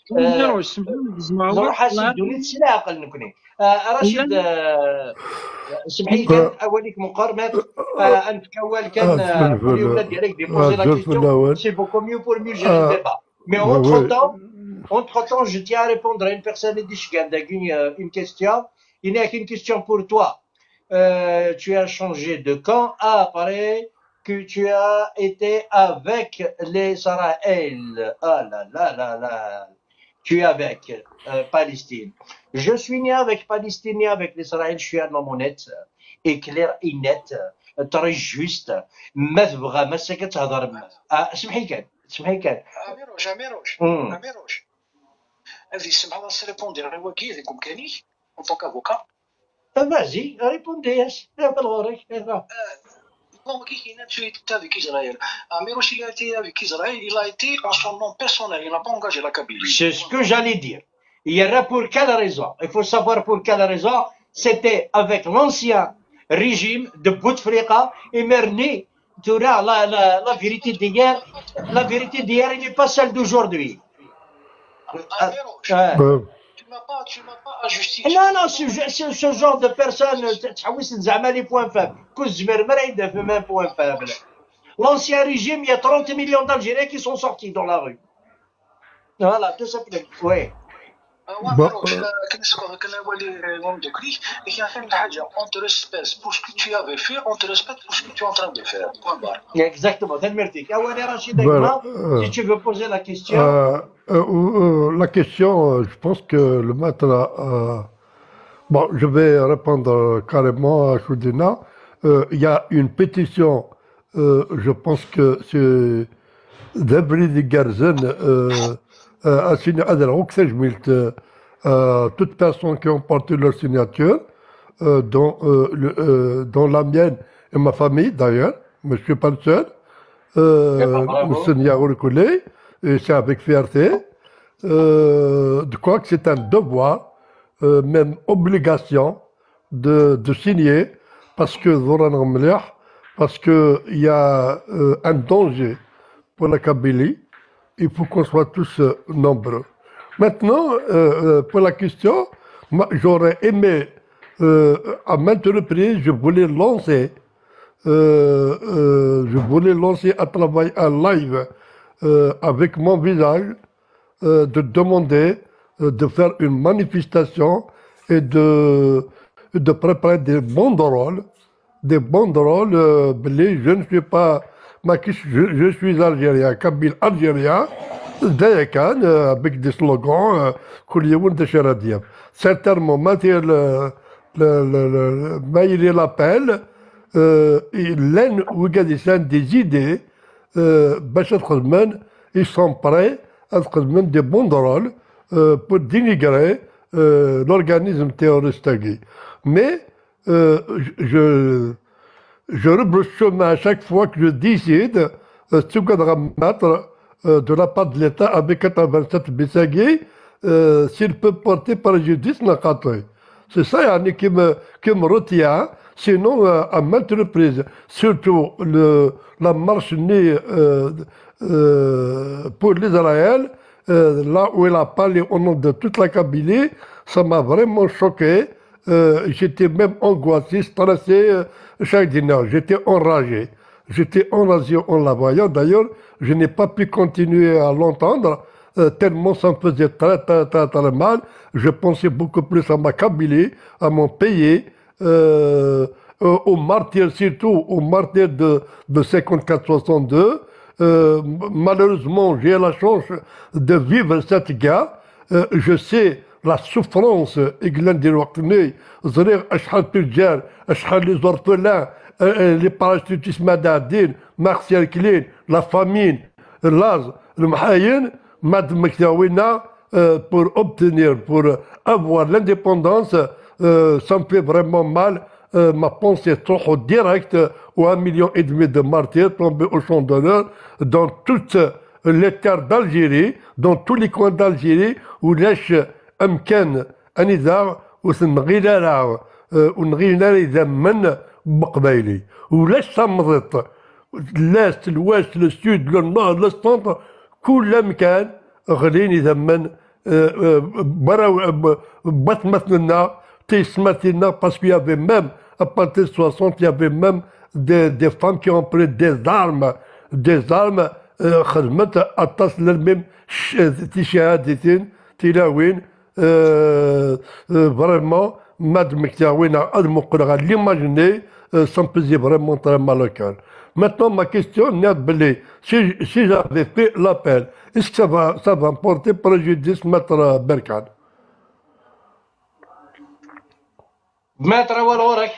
نروح اسدوني السلاح قال نكوني رشيد سمحي كان اوليك مقارنه انت كوال كان قولي ولاد ديالك ديبوزي لا كيستيون سي بوكو ميو بور ميو جيري الديبا مي اونتر temps entre temps je tiens à répondre à une personne qui dit une question il n'y a qu'une question pour toi euh, tu as changé de camp après que tu as été avec les Saraël ah là là là là tu es avec euh, Palestine. Je suis né avec Palestine, né avec l'Israël, je suis un homme honnête et clair et net, très juste. ما تبغى ما سكت تهضر معاه. اسمحي كان اسمحي كان. اميروش اميروش امم اميروش هذه السمعه راه سيريبوندي راه واكي هذيك مكاني اون طونك افوكا. Vas-y, répondez. بالغورك. Bon, qui est avec Israël. Amirosh, il a été avec Israël, il a été en son nom personnel, il n'a pas engagé la Kabylie. C'est ce que j'allais dire. Il y aura pour quelle raison? Il faut savoir pour quelle raison. C'était avec l'ancien régime de Bouteflika et Merni. Tu auras la, la, la vérité d'hier. La vérité d'hier, elle n'est pas celle d'aujourd'hui. Amirosh, Euh, tu n'as pas, tu n'as pas à justifier. Non, non, ce, ce, ce genre de personne, تحوس زعما les points faibles. كل زمر مرة يدافع même point faible. L'ancien régime, il y a trente millions d'Algériens qui sont sortis dans la rue. Voilà, tout simplement. Oui. واميروش كنسكر كنولي نوندوكلي لكن خير الحاجه اون تو ريسبيكت بور سكو tu avais fait on te respecte pour ce que tu es en train de faire point barre. Exactement, تنمرتك. أولي رشيد voilà. أكرم, euh, si tu veux poser la question. euh, euh, euh, la question, euh, je pense que le maître a. euh, bon, je vais répondre euh, carrément à Choudina. Euh, Il y a une pétition, euh, je pense que c'est Debri Garzen a signé à euh, toutes personnes qui ont porté leur signature, euh, dont, euh, le, euh, dont la mienne et ma famille d'ailleurs, mais je ne suis pas le seul. Euh, et c'est avec fierté. Euh, je crois que c'est un devoir, euh, même obligation, de, de signer, parce que parce qu'il y a euh, un danger pour la Kabylie. Il faut qu'on soit tous euh, nombreux. Maintenant, euh, euh, pour la question, moi, j'aurais aimé, euh, à maintes reprises, je voulais lancer, euh, euh, je voulais lancer à travailler un live euh, avec mon visage, euh, de demander euh, de faire une manifestation et de, de préparer des banderoles, des banderoles, euh, je ne suis pas, je, je suis algérien, kabyle algérien, Dayakan, avec des slogans, Kouliaoun de Charadia. Certainement, Mathir l'appel, l'aine ou des idées, Bachat Khazman, ils sont prêts à faire des banderoles pour dénigrer l'organisme terroriste. Mais je, je rebrousse chemin à chaque fois que je décide ce qu'on va mettre de la part de l'État avec quatre-vingt-sept Bissagui, euh, s'il peut porter par justice, c'est ça yani, qui, me, qui me retient. Sinon, euh, à maintes reprises, surtout le, la marche née euh, euh, pour l'Israël, euh, là où il a parlé au nom de toute la Kabylie, ça m'a vraiment choqué. Euh, J'étais même angoissé, stressé, euh, chaque dîner. J'étais enragé. J'étais enragé en la voyant. D'ailleurs, je n'ai pas pu continuer à l'entendre, euh, tellement ça me faisait très, très, très, très mal. Je pensais beaucoup plus à ma Kabylie, à mon pays, euh, euh, aux martyrs, surtout aux martyrs de, de cinquante-quatre soixante-deux. Euh, malheureusement, j'ai la chance de vivre cette guerre. Euh, je sais la souffrance, les orphelins, les parachutistes madadines, Martial Klein, la famine, l'az, le Mahayen, Mad Mekdawina, pour obtenir, pour avoir l'indépendance, euh, ça me fait vraiment mal. Euh, ma pensée est trop directe aux un million et demi de martyrs tombés au champ d'honneur dans toutes les terres d'Algérie, dans tous les coins d'Algérie où lèche أمكان أنذار وثنغيلا ونغيلا إذا من بقبايلي ولاش صمدت لاست الواست للسود للنهر للسنتر كل مكان غلين إذا من برا بطمتنا تيسمتنا باسكو يافي ميم أبارتي soixante يافي ميم des, des femmes qui ont pris des armes des armes خدمت أتصل للميم تشهادتين تلاوين Euh, euh, vraiment, Mad Mektiawina, Al Mokra, l'imaginer, ça me faisait vraiment très mal au cœur. Maintenant, ma question n'est pas si, si j'avais fait l'appel, est-ce que ça va, ça va me porter préjudice, maître Berkan? maître والورك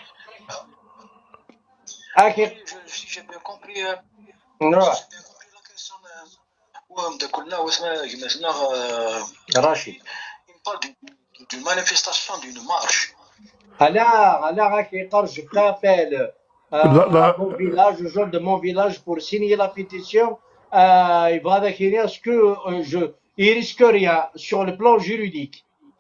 هاكي Si j'ai bien compris, euh, نروح j'ai bien compris la question. euh, ouais, de كلنا واسمها مثلا راشد il me parle d'une d'une manifestation, d'une marche. هلا هلا هاكي قرج بتابل لا à لا mon village, aux gens de mon village pour signer la pétition. Euh, il va d'acquérir ce que euh, je, il risque rien sur le plan juridique.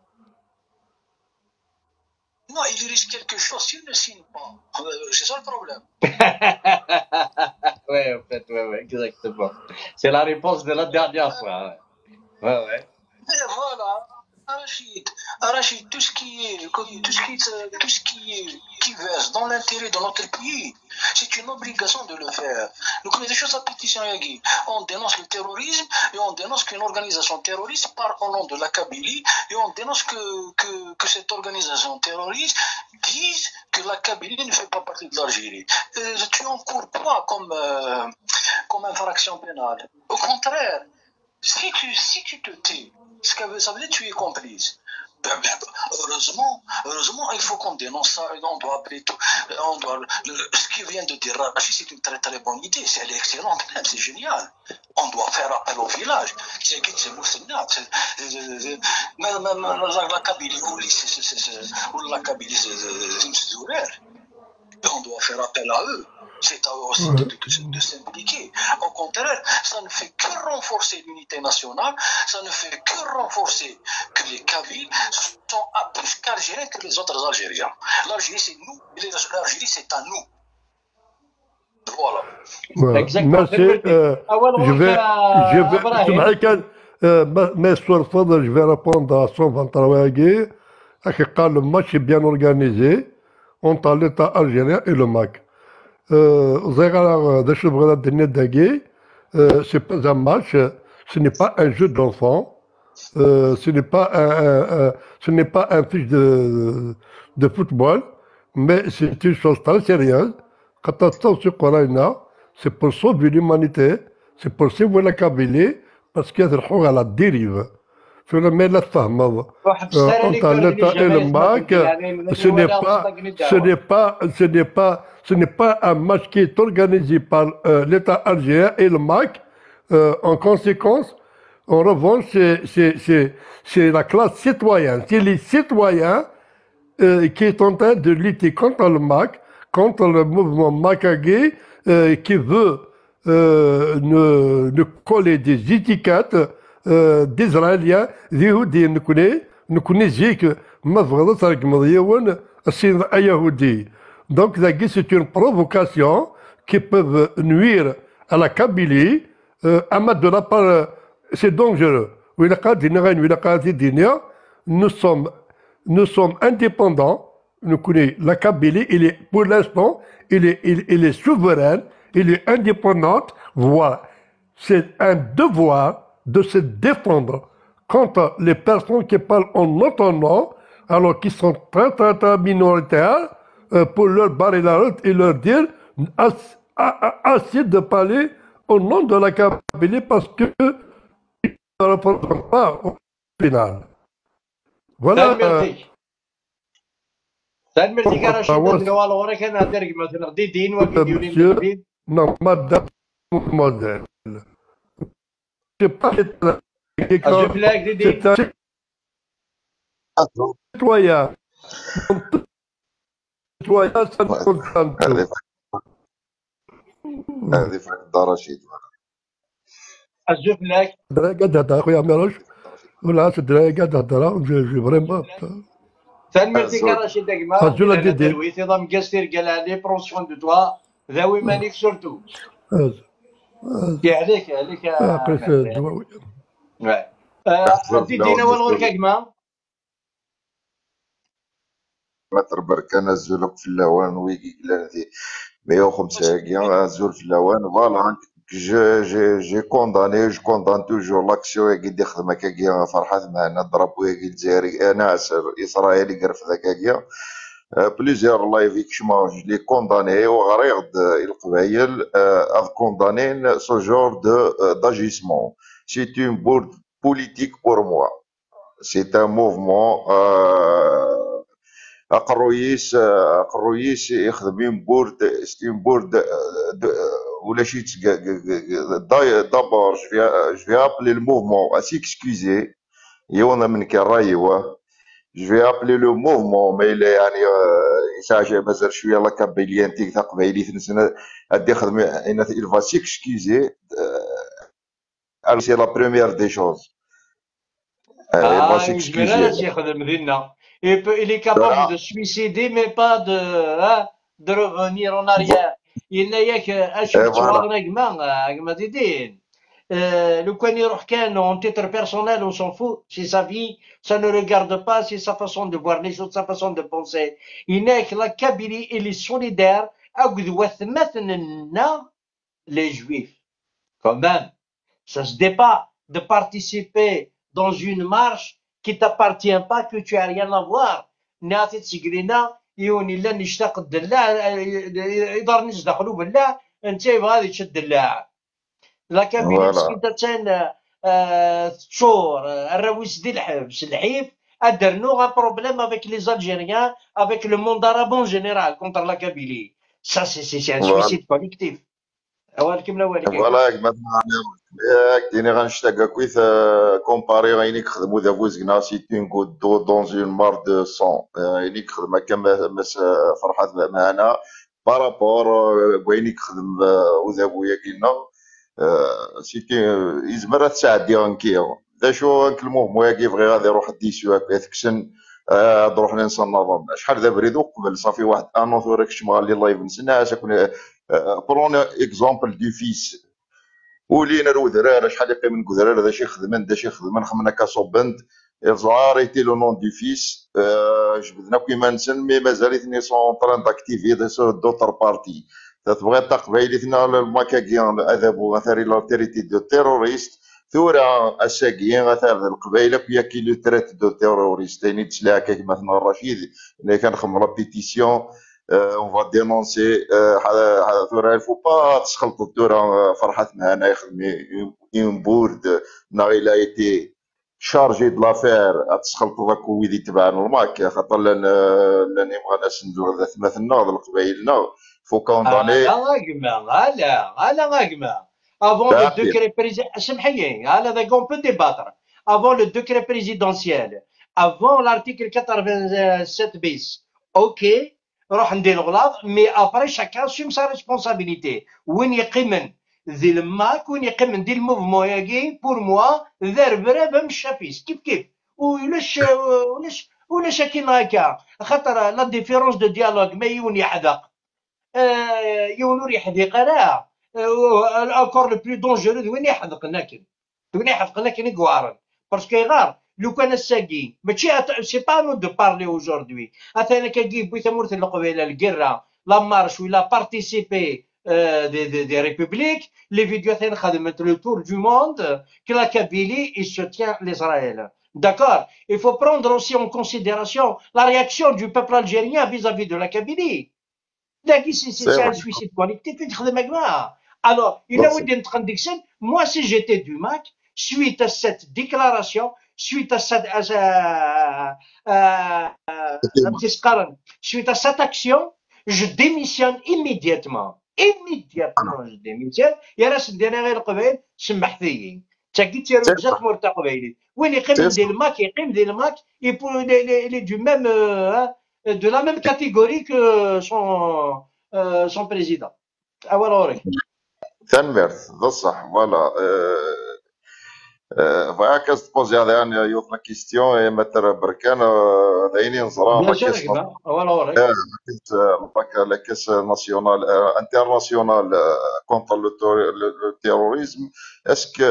Non, il risque quelque chose s'il ne signe pas. Euh, C'est ça le problème. Ouais, en fait, ouais, ouais, exactement. C'est la réponse de la dernière fois. Ouais, ouais. ouais. Et voilà, Rachid, Rachid, tout ce qui est, tout ce qui, tout ce qui est, qui verse dans l'intérêt de notre pays, c'est une obligation de le faire. Donc, les choses à pétition, on dénonce le terrorisme et on dénonce qu'une organisation terroriste part au nom de la Kabylie et on dénonce que, que, que cette organisation terroriste dise que la Kabylie ne fait pas partie de l'Algérie. Euh, tu encours quoi comme, euh, comme infraction pénale? Au contraire, si tu, si tu te tais, ce que ça veut dire que tu es complice. Ben, ben, heureusement, heureusement, il faut qu'on dénonce ça. On doit appeler tout. On doit, le, ce qu'il vient de dire Rachid, c'est une très très bonne idée. C'est elle est excellente, même, c'est génial. On doit faire appel au village. C'est qui c'est Moussinat. Même la Kabylie, ou la Kabylie, c'est Zourer. On doit faire appel à eux. C'est à eux aussi de, de, de, de s'impliquer. Au contraire, ça ne fait que renforcer l'unité nationale, ça ne fait que renforcer que les Kabyles sont à plus qu'Algériens que les autres Algériens. L'Algérie, c'est nous, et l'Algérie, c'est à nous. Voilà. Voilà. Exactement. Merci. Euh, je vais, je vais, سمعي كان ما السؤال الفضل je vais répondre à صوفان ترواقي. أخي قال le match est bien organisé entre l'État algérien et le M A C. Euh, c'est pas un match, ce n'est pas un jeu d'enfant, euh, ce n'est pas un, un, un ce n'est pas un fiche de, de football, mais c'est une chose très sérieuse. C'est pour sauver l'humanité, c'est pour sauver la Kabylie, parce qu'il y a à la dérive. Mais la femme, entre l'État et le M A C, ce n'est pas, ce n'est pas, ce n'est pas, ce n'est pas un match qui est organisé par euh, l'État algérien et le M A C. Euh, en conséquence, en revanche, c'est la classe citoyenne, c'est les citoyens euh, qui sont en train de lutter contre le M A C, contre le mouvement Makagé, euh, qui veut euh, ne, ne coller des étiquettes d'Israéliens, d'Yéhoudis, nous connaissons, nous connaissons que ma vraie c'est un Yéhoudi. Donc, c'est une provocation qui peut nuire à la Kabylie, euh, de la part, c'est dangereux. Nous sommes, nous sommes indépendants, nous connaissons la Kabylie, il est, pour l'instant, il est, il, il est souverain, il est indépendante, voilà. C'est un devoir de se défendre contre les personnes qui parlent en notre nom, alors qu'ils sont très très très minoritaires, euh, pour leur barrer la route et leur dire assez de parler au nom de la Kabylie parce que ils ne représentent pas au final. Voilà. Monsieur, non, madame, modèle. C'est pas c'est un citoyen. Citoyen, ça ne concerne pas. هذه في عند رشيد. أشوف لك. درا قاعد هذا خويا مالوش ولا درا قاعد هذا جي فريمون. تنمرتي كرشيد داك ما. أجولا ديدي. الويث إذا مقصر قال عليه برونسيون دو توا ذاوي مانيك سورتو. عليك عليك. أبريس دواوي. دينا والغور كاكما. متر بركان الزولك في اللوان ويجي إلى ذي مية وخمسة كيا الزول في اللوان فوالا جي جي جي كونداني جو كوندان توجور لاكسيو يقد يخدم هكاكيا فرحات معنا ضربو يقد الجزائري ناصر اسرائيلي قرف ذاك هكاكيا بليزيور لايفيكشمون جو لي كونداني وغريغ القبايل اف كوندانين سو جور دو داجيسمون سي اون بورد بوليتيك بور موا سي ان موفمون اقرويس اقرويس يخدمين بورد سي اون بورد ولا شي دابور جو في ابلي الموفمون ا سيكسكوزي يونا من كي رايوه جو في ابلي لو موفمون ما الا يعني يساعد مازال شويه لا كابيليان تيك تقبايلي ثنسنا ادي خدم ان il va s'excuser سي لا بروميير دي شوز il va Ah, s'excuser il peut, il est capable de se suicider, mais pas de, hein, de revenir en arrière. Il n'a que أشوف تصوير نجمة نجمة ديدين. Le coin يروح كان en titre personnel, on s'en fout. C'est sa vie, ça ne regarde pas, c'est sa façon de voir les choses, sa façon de penser. Il n'a que la Kabylie, il est solidaire. أقد وثمتنا les Juifs. Quand même, ça se débat de participer dans une marche qui t'appartient pas, que tu as rien à voir. ناتي تسقرينا يوني لا نشتاق الدلاع يقدر نزدخلو بالله انت غادي تشد الدلاع لا كابيني مسكين تاتان تشور الرويس ديال الحبس الحيف ادرنو un problème avec les Algériens, avec le monde arabe en général contre la Kabylie. Ça c'est c'est un suicide collectif. فوالا مثلا كاين غنشتاق كويس كومباري غينيك خدمو ذا فوزكنا سي تون كود دو دون اون مار دو سون غينيك خدمه كما مس فرحات معنا بارابور غينيك خدم وذا بويا كينا سي يزمر تساعدي غنكيو ذا شو نكلموه موياكي بغي غادي يروح ديسيو هكا تكسن نروح ننسى النظام شحال ذا بريدو قبل صافي واحد انوث راكش مغالي لايف نسنا شكون برون اكزومبل دو فيس ولينا الودرار شحال يقي من كودرار هذا شي خدمن دا شي خدمن خمنا كاصوبنت اريتي لو نون دو فيس جبدنا كيما نسن مي مازال اثني سون طران داكتيفي دوتر بارتي تتبغي تقبايلتنا الماكاكيان اذابو مثلا لا تيريتي دو تيروريست ثورة الساقيين غثار القبايله كيا كي لو تريت دو تيروريست يعني تسلاها كيما مثلا الرشيد اللي كان خمم لا بيتيسيون اون فا دينونسي ثورة الفو با تسخلط الثورة فرحات معنا يخدم اون بورد نا الى ايتي شارجي دو لافير تسخلط ذاك ويدي تبعنا الماك خاطر لان لان يبغى نسندو هذا ثمثنا القبايلنا فو كونداني لا غاكما لا لا غاكما avant le décret présidentiel, on peut débattre, avant le décret présidentiel, avant l'article quatre-vingt-sept bis, ok, mais après chacun assume sa responsabilité. وين يقيمن ذي الماك وين يقيمن ذي الموفمون ياكي بور موا ذار برا مش شافيس كيف كيف ولاش ولاش ولاش كاين هكا خاطر لا ديفيرونس دو ديالوغ ما يون يحذق يونور يحذق راه الاكور لو بلو دونجورو وين يحذق لكن وين يحذق لكن يقوارن باسكو يغار لو كان الساقي ماشي سي با نو دو بارلي اوجوردي اثنا كيجي بوي ثمورت القبيله القره لا مارش ولا بارتيسيبي دي دي دي ريبوبليك لي فيديو ثاني خدمت لو تور دو موند que la Kabylie il soutient l'Israël. D'accord, il faut prendre aussi en considération la réaction du peuple algérien vis-à-vis de la Kabylie. C'est un suicide collectif. Alors, il a eu une moi, si j'étais du M A C, suite à cette déclaration, suite à cette, à, à, à, suite à cette action, je démissionne immédiatement. Immédiatement, je démissionne. Il y a un dernier قبيل سمح فيي. تاكي تيرو بزاف مرتا قبيلي. وين يقيم ديال الماك يقيم ديال الماك et pour les du même de la même catégorie que son euh, son président. أول أوري. تنمرت بصح فوالا فوالا كاس تبوزي هذا يعني يوثنا كيستيون مثلا بركان داينين نزرا ما كاس أول أوري. لا كاس ناسيونال انترناسيونال كونتر لو تيروريزم اسكو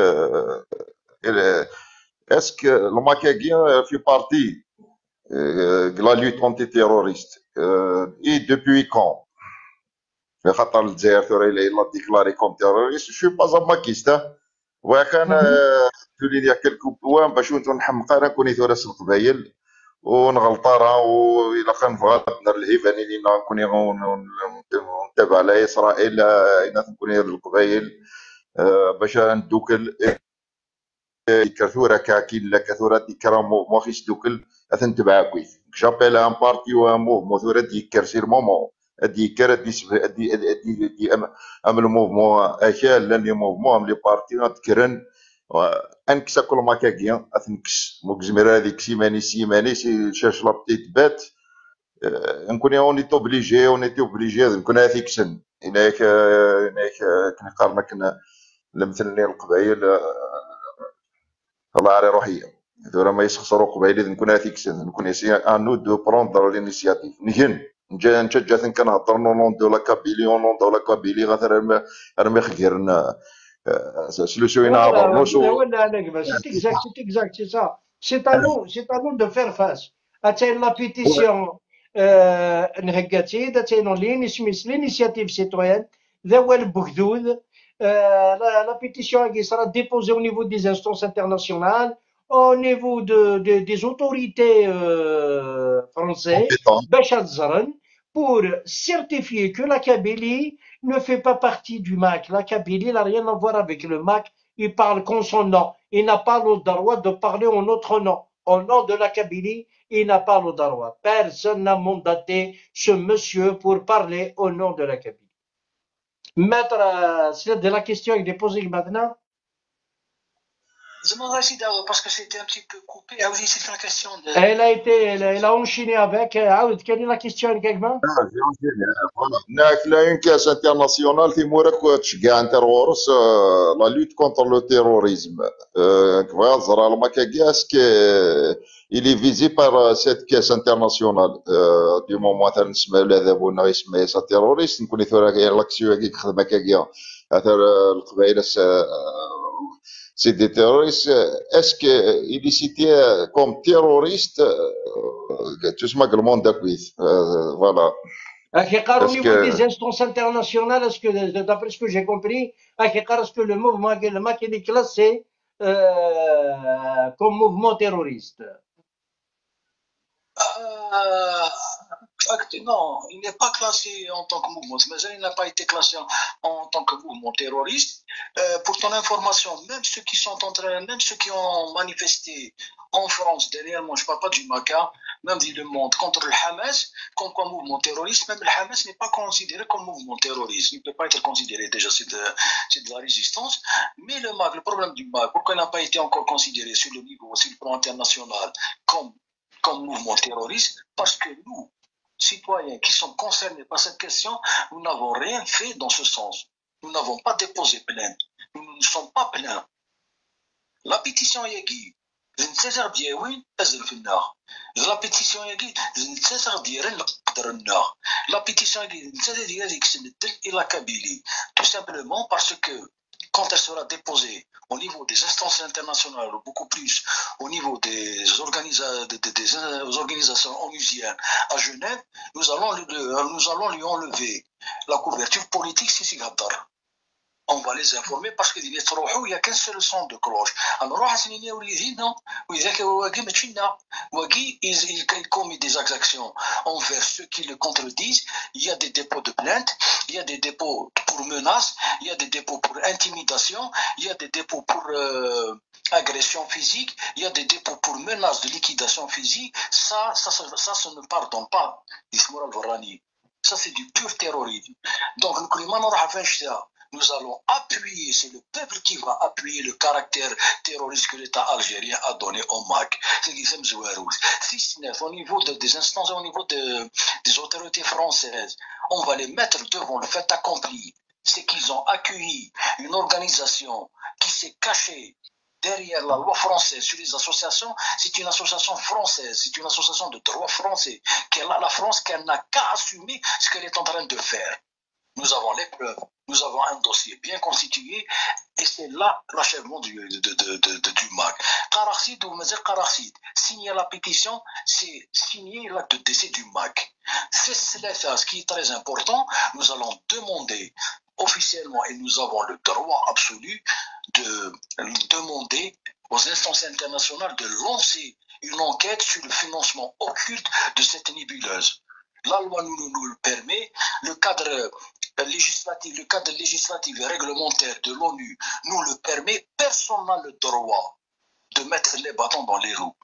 اسكو الماكاكيان في بارتي لا لوت اونتي تيروريست اي دوبوي كون خاطر الجزائر ثورة إلا ديكلاري كوم تيروريست شو با ماكيستا وكان تولي لي كلكو بوان باش نتو نحمق انا كوني ثورة القبايل ونغلطارها وإلا كان بغا ندير الهيفاني لينا نكون نتابع على إسرائيل إلا تكون القبايل باش ندوكل كثورة كاكين لا كثورة ديكرا موفمون خيش دوكل أثن تبع كويس جابيل ان بارتي و موفمون ثورة ديكر سير مومون ديكر دي دي دي دي ام ام الموفمون اشال لان لي موفمون ام لي بارتي نتكرن انكسا كل ما كاكيا اثنكس موكزمير هذيك سيماني سيماني سي شاش لا بتيت بات نكون اوني توبليجي اوني توبليجي نكون هذيك سن هناك هناك كنا قارنا كنا لمثلني القبائل الله على روحيه ثورة ما يسخسروا قبائل نكون هذيك سن نكون اسي انو دو بروندر لينيسياتيف نجن نجا نتشجع كنهضر نو نون دو لا كابيلي نو نون دو لا كابيلي غير رمي خيرنا solutionner Voilà, nos voilà, voilà, c'est exact, c'est exact, c'est ça. C'est à nous, c'est à nous de faire face. Atteindre la pétition نهجاتي داتينو لين سميس l'initiative citoyenne ذا البغدود la pétition qui sera déposée au niveau des instances internationales, au niveau de, de, des autorités euh, françaises, pour certifier que la Kabylie ne fait pas partie du M A C. La Kabylie n'a rien à voir avec le M A C. Il parle qu'en son nom. Il n'a pas le droit de parler en notre nom. Au nom de la Kabylie, il n'a pas le droit. Personne n'a mandaté ce monsieur pour parler au nom de la Kabylie. Maître, c'est de la question qu'il est posée maintenant. Parce que c'était un petit peu coupé. Ah oui, c'est une question de... Elle a été, elle, elle a enchaîné avec. Aoud, quelle est la question exactement? Ah, j'ai enchaîné. Voilà. Nak la une caisse internationale qui mourrait تشجع terrorisme, la lutte contre le terrorisme. Voilà, Zara Makagi, que il est visé par cette caisse internationale. Du moment où on se met là, on a اسمه ça terroriste. نكون ثورة l'action qui خدمة كاجيا. أثر القبائل c'est des terroristes. Est-ce qu'il est cité comme terroriste? Tu sais, le monde d'accueil. Voilà. Au niveau des instances internationales, est-ce que, d'après ce que j'ai compris, est-ce que le mouvement, le M A C est classé euh, comme mouvement terroriste? Euh, non, il n'est pas classé en tant que mouvement. Mais il n'a pas été classé en, en tant que mouvement terroriste. Euh, pour ton information, même ceux qui sont en train, même ceux qui ont manifesté en France derrière moi, je ne parle pas du M A C, même dit le monde contre le Hamas, comme quoi mouvement terroriste, même le Hamas n'est pas considéré comme mouvement terroriste. Il ne peut pas être considéré, déjà c'est de, c'est de la résistance. Mais le M A C, le problème du M A C, pourquoi il n'a pas été encore considéré sur le niveau, sur le plan international, comme comme mouvement terroriste, parce que nous, citoyens qui sont concernés par cette question, nous n'avons rien fait dans ce sens. Nous n'avons pas déposé plainte. Nous ne nous sommes pas plaints. La pétition Yagi, la pétition Yagi, la pétition Yagi, la Kabylie, tout simplement parce que quand elle sera déposée au niveau des instances internationales, beaucoup plus au niveau des, organisa des, des, des organisations onusiennes à Genève, nous allons, nous allons lui enlever la couverture politique Sissi Gaddar. On va les informer parce qu'il n'y a qu'un seul son de cloche. Alors, il commet des exactions envers ceux qui le contredisent. Il y a des dépôts de plainte, il y a des dépôts pour menaces, il y a des dépôts pour intimidation, il y a des dépôts pour euh, agression physique, il y a des dépôts pour menaces de liquidation physique. Ça, ça, ça, ça, ça ne pardonne pas. Ça, c'est du pur terrorisme. Donc, nous allons appuyer, c'est le peuple qui va appuyer le caractère terroriste que l'État algérien a donné au M A C. Si ce n'est au niveau de, des instances, au niveau de, des autorités françaises, on va les mettre devant le fait accompli. C'est qu'ils ont accueilli une organisation qui s'est cachée derrière la loi française sur les associations. C'est une association française, c'est une association de droit français. Qu'elle a la France, qu'elle n'a qu'à assumer ce qu'elle est en train de faire. Nous avons les preuves, nous avons un dossier bien constitué et c'est là l'achèvement du, de, de, de, de, du M A C. Kararsid ou Mazer Kararsid, signer la pétition, c'est signer l'acte de décès du M A C. C'est ce qui est très important. Nous allons demander officiellement et nous avons le droit absolu de demander aux instances internationales de lancer une enquête sur le financement occulte de cette nébuleuse. La loi nous, nous, nous le permet, le cadre législatif, le cadre législatif et réglementaire de l'ONU nous le permet, personne n'a le droit de mettre les bâtons dans les roues.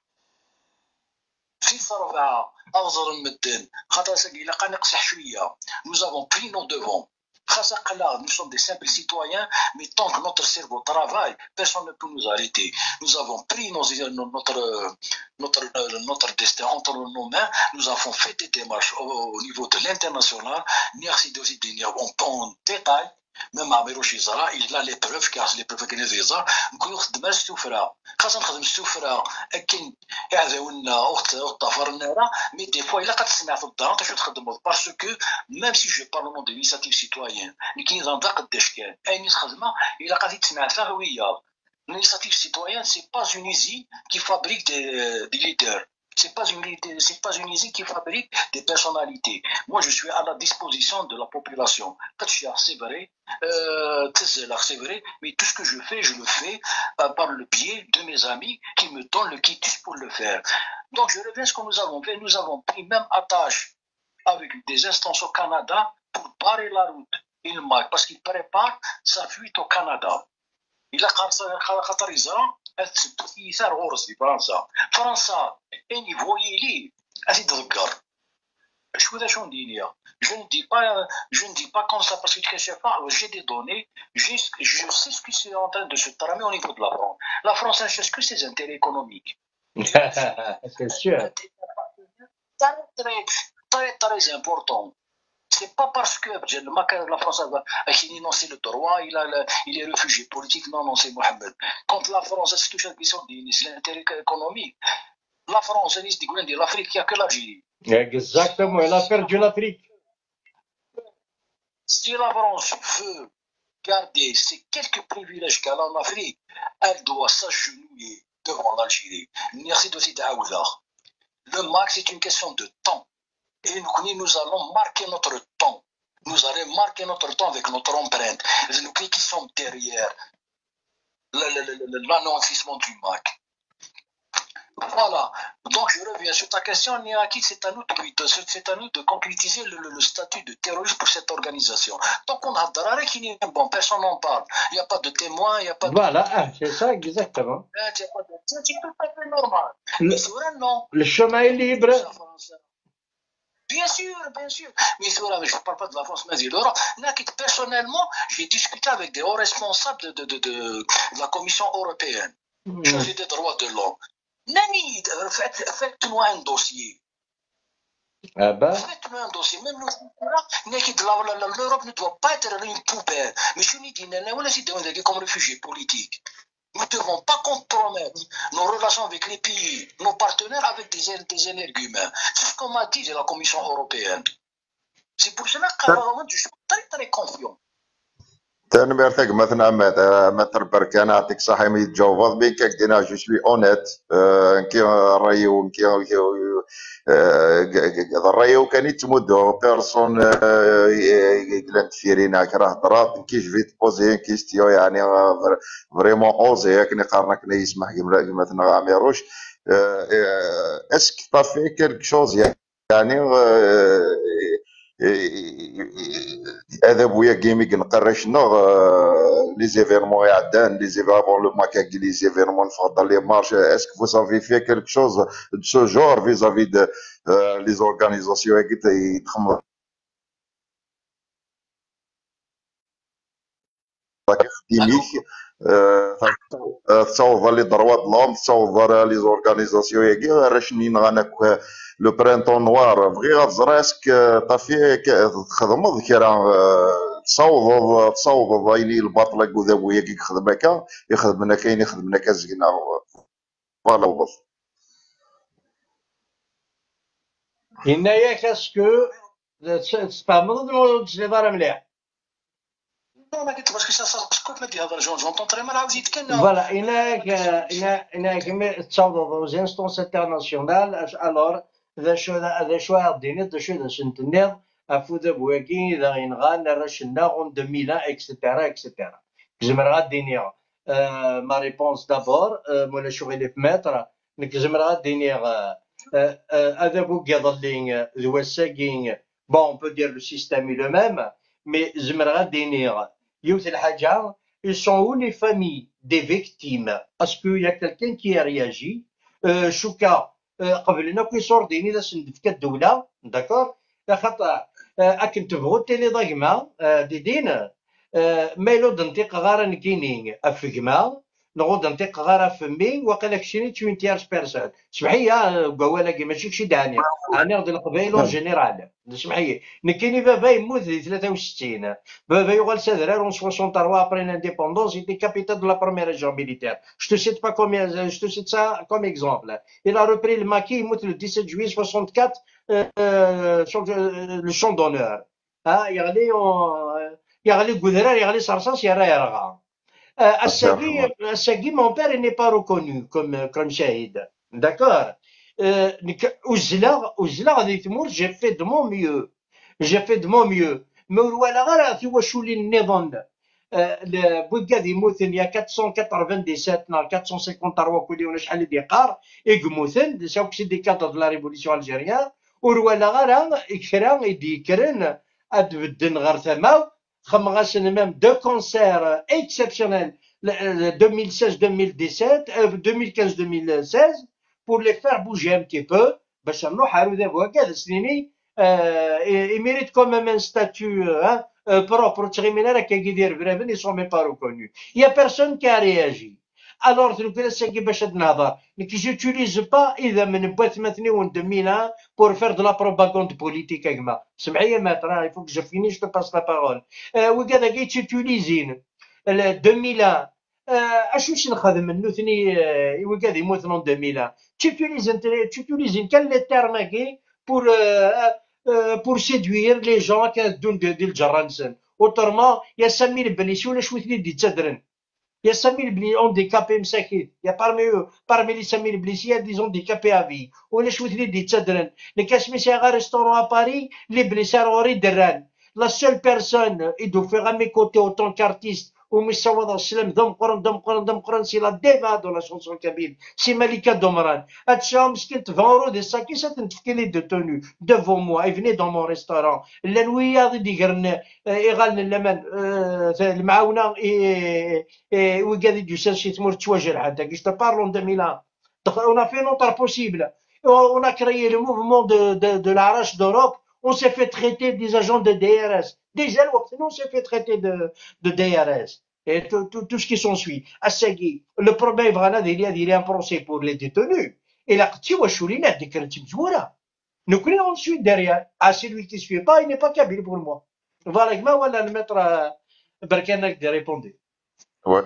Nous avons pris nos devants. Nous sommes des simples citoyens, mais tant que notre cerveau travaille, personne ne peut nous arrêter. Nous avons pris nos, notre, notre, notre destin entre nos mains, nous avons fait des démarches au, au niveau de l'international, en détail. Même à Mirochizara, il a les preuves, car les preuves qu'il y a, نقول نخدم السفرة، خاصة نخدم السفرة، أكين يعذونا أخت أخت فرنارا، mais des fois il a قد سمعت الدار تشو تخدموا parce que même si je parle au nom de l'initiative citoyenne، لكن إذا نطاق قداش كان، أي ناس خدمة إلا قد تسمع فيها هوية. L'initiative citoyenne, c'est pas une usine qui fabrique des, des leaders. C'est pas une, c'est pas une usine qui fabrique des personnalités. Moi, je suis à la disposition de la population. C'est vrai, euh, c'est vrai, mais tout ce que je fais, je le fais euh, par le biais de mes amis qui me donnent le quitus pour le faire. Donc, je reviens à ce que nous avons fait. Nous avons pris même attache avec des instances au Canada pour barrer la route. Il marque parce qu'il prépare sa fuite au Canada. Il a خاطر يزرع تسدو في يسار غورس في فرنسا فرنسا اني فويي لي ازيد تذكر شو ذا شو ندير ليا جو ندي با جو ندي با كون سا باسكو تكشف جي دي دوني جي جو سي سكو سي en train de se tramer au niveau de la France. La France a cherché que ses intérêts économiques. C'est sûr. Très très très très important. C'est pas parce que la France a financé le droit, il, a le, il est réfugié politique. Non, non, c'est Mohamed. Quand la France a touché la question de l'intérêt économique, la France, elle dit que l'Afrique, il n'y a que l'Algérie. Exactement, elle a perdu l'Afrique. Si la France veut garder ces quelques privilèges qu'elle a en Afrique, elle doit s'agenouiller devant l'Algérie. Merci de cette aouda. Le max, c'est une question de temps. Et nous, nous allons marquer notre temps. Nous allons marquer notre temps avec notre empreinte. Nous qui sommes derrière l'annoncissement du M A C. Voilà. Donc je reviens sur ta question, Niaki, c'est à nous de, c'est à nous de concrétiser le, le, le statut de terroriste pour cette organisation. Donc on a Darare qui n'est bon, personne n'en parle. Il n'y a pas de témoins, il n'y a pas de... Voilà, c'est ça exactement. Il n'y a pas de... C'est tout à fait normal. Le, mais c'est vrai, non. Le chemin est libre. Bien sûr, bien sûr. Mais je ne parle pas de la France, mais de l'Europe. Personnellement, j'ai discuté avec des hauts responsables de, de, de, de, de la Commission européenne, mmh. chargés des droits de l'homme. Nani, faites-nous un dossier. Ah ben. Faites-nous un dossier. Même l'Europe ne doit pas être une poubelle. Mais je ne dis pas comme réfugiés politiques. Nous ne devons pas compromettre nos relations avec les pays, nos partenaires avec des, des énergumènes. C'est ce qu'on m'a dit de la Commission européenne. C'est pour cela que je suis très très confiant. تنمر ثق مثلا مثل بركان عطيك صحي مي تجاوب بين كاك دينا جو سوي اونيت كي رايو كي الرايو كان يتمدو بيرسون يقلن تفيرينا كراه هضرات كي جفيت بوزي كيستيو يعني فريمون اوزي كني قارنا كنا يسمح مثلا عميروش اسك طافي كيلك شوز يعني هذا بويا كيمي كنقرا شنو لي زيفيرمون يعدان لي زيفيرمون لو ماكاك لي زيفيرمون نفضل لي مارش اسك فو سافي في كيلك شوز دو سو جور فيزافي دو لي زورغانيزاسيون كي يتخمر خديميك تصاوب لي droits de l'homme تصاوب لي زورغانيزاسيون ياكي راه شنين غاناك لو برينتون نوار بغي غتزرا اسك طافي تخدمض كرا تصاوب تصاوب ضايلي الباطله كوذابويا كي يخدم هكا يخدمنا كاين يخدمنا كازكنا فوالا وبس هنايا كاسكو تفهموا ولا تجيبها مليح ما قلت باش كيش سكوت ما دير هذا جون جونطون تري مال عاود يتكلم فوالا هناك هناك هناك تصاوبوا زي انستونس انترناسيونال الور ذا شو ذا شو غاديني ذا شو ذا سنتنيض افوذا بواكي ذا غينغان راشنا اون ألفين اكسيتيرا اكسيتيرا زعما غاديني ما ريبونس دابور مولا شغل في متر نك زمرا دينيغ هذا بوكيض اللي ذو الساقين بون on peut dire le système est le même mais زمرا دينيغ يوث الحاجة ils sont où les familles des victimes est-ce qu'il y a quelqu'un qui a réagi euh, شوكا قبلنا كي صور ديني لا سندفك الدولة داكور خاطر اكن تبغوا تيلي ضاقما دي دين مايلو دنتيق غارا نكينين افقما نغود نطيق غارا فمي وقيلا كشيني توين تيارس بيرسون سمحية قوالا ماشي كشي داني انا غد القبايل اون جينيرال سمحية نكيني بابا يموت في ثلاثة وستين بابا يغال سادرار اون ثلاثة وستين ابري لانديبوندونس ايتي كابيتان دو لا بروميير ريجيون ميليتير جو تو سيت با كوم جو تو سيت سا كوم اكزومبل il a repris le maquis يموت le dix-sept juillet soixante-quatre le champ d'honneur ها يغلي يغلي قدرار يغلي صرصاص يرى يرغى Assagui, Assagui, mon père, il n'est pas reconnu comme, comme shahid. D'accord. Ouzla, j'ai fait de mon mieux. J'ai fait de mon mieux. Mais voilà, tu vois, je suis névand. Le Bougad, il y a quatre cent quatre-vingt-dix-sept, quatre cent cinquante-trois, on a chali des cars, et Gmouthen, c'est aussi des cadres de la révolution algérienne. Ou voilà, écran, et dit, Keren, Adveden Garthama. même deux concerts exceptionnels deux mille seize deux mille dix-sept deux mille quinze deux mille seize pour les faire bouger un petit peu باش نروح هذا وهكذا سنيني ils méritent quand même un statut hein, propre تغيمنا كي يدير بريفن ils sont même pas reconnus il y a personne qui a réagi alors tu peux essayer باش نهضر كي j'utilise pas اذا من بوث مثني و deux mille un pour faire de la propagande politique كما سمعي ما ترى il faut que je finisse je te passe la parole وكذا كي تيتيليزين deux mille un اش واش نخدم نوثني وكذا يموت نون deux mille un تيتيليزين تيتيليزين كان لي تيرم كي pour pour séduire les gens qui دون ديال الجرانسن autrement يا سمير بنيسي ولا شويه اللي تدرن Il y a cinq mille handicapés, il y a parmi eux, parmi les cinq mille blessés, il y a des handicapés à vie. Ou les chouettes des tchadrens. Les casse-misses à un restaurant à Paris, les blessés à Oridran. La seule personne, il doit faire à mes côtés autant qu'artiste, ou Missawad al-Slam, Dom Koran, Dom Koran, Dom Koran, c'est la déva dans la chanson kabyle. C'est Malika Domran. Atcham, ce qui est vingt euros de sac, ça t'en fait les détenus devant moi. Ils venaient dans mon restaurant. La nuit, il dit, إيغال لمن المعاونة وقاعد يجوسن شي تمر تواجر حتى كي تبارلون deux mille un on a fait notre possible on a créé le mouvement de de de l'arrache d'Europe on s'est fait traiter des agents de D R S déjà on s'est fait traiter de de D R S et tout, tout, tout ce qui s'ensuit Assagui le problème vraiment il y a il y a un procès pour les détenus et là tu vois choulina ديك مزوره nous connaissons ensuite derrière à celui qui ne suit pas il n'est pas kabyle pour moi. Voilà, comment on va le mettre à Berkanak de répondre. Ouais.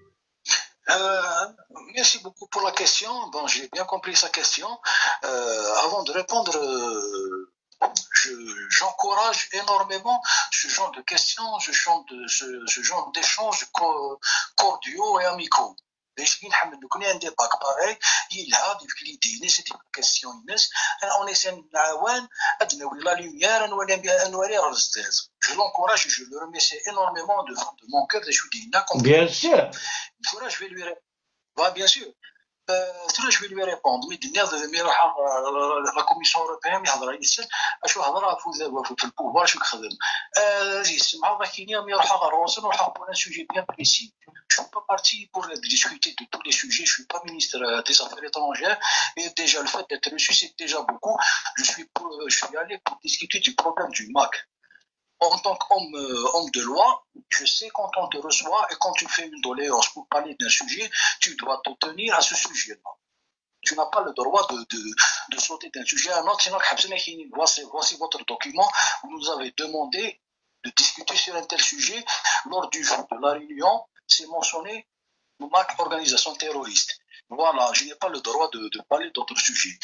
Euh, merci beaucoup pour la question. Bon, j'ai bien compris sa question. Euh, avant de répondre, euh, je- j'encourage énormément ce genre de questions, ce genre de ce, ce genre d'échanges co- cordiaux et amicaux. باش كي نحمل نكون عندي باك باغي يلها في ليدي ناس ديك الكاستيون الناس انا اوني سان نعاون ادناوي لا لوميير نوري نوري الاستاذ جو لونكوراج جو لو ريميرسي énormément de de mon cœur de Choudina comme Bien sûr. fois je vais lui répondre bien sûr ترى je vais lui répondre mais الدنيا مي راح لا كوميسيون اوروبيان يهضر على السن اشو هضر في البوفوار شو يخدم يسمعوا ضحكيني مي راح غروسن وراح بون ان سوجي بيان بريسي je suis pas parti pour discuter de tous les sujets je suis pas ministre des affaires étrangères et déjà le fait d'être reçu c'est déjà beaucoup je suis pour, je suis allé pour discuter du problème du M A C en tant qu'homme euh, homme de loi, je sais quand on te reçoit et quand tu fais une doléance pour parler d'un sujet, tu dois te tenir à ce sujet-là. Tu n'as pas le droit de, de, de sauter d'un sujet à un autre. Sinon, voici, voici votre document. Vous nous avez demandé de discuter sur un tel sujet. Lors du jour de la réunion, c'est mentionné M A C, organisation terroriste. Voilà, je n'ai pas le droit de, de parler d'autres sujets.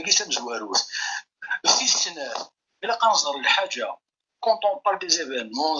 Quand on parle des événements,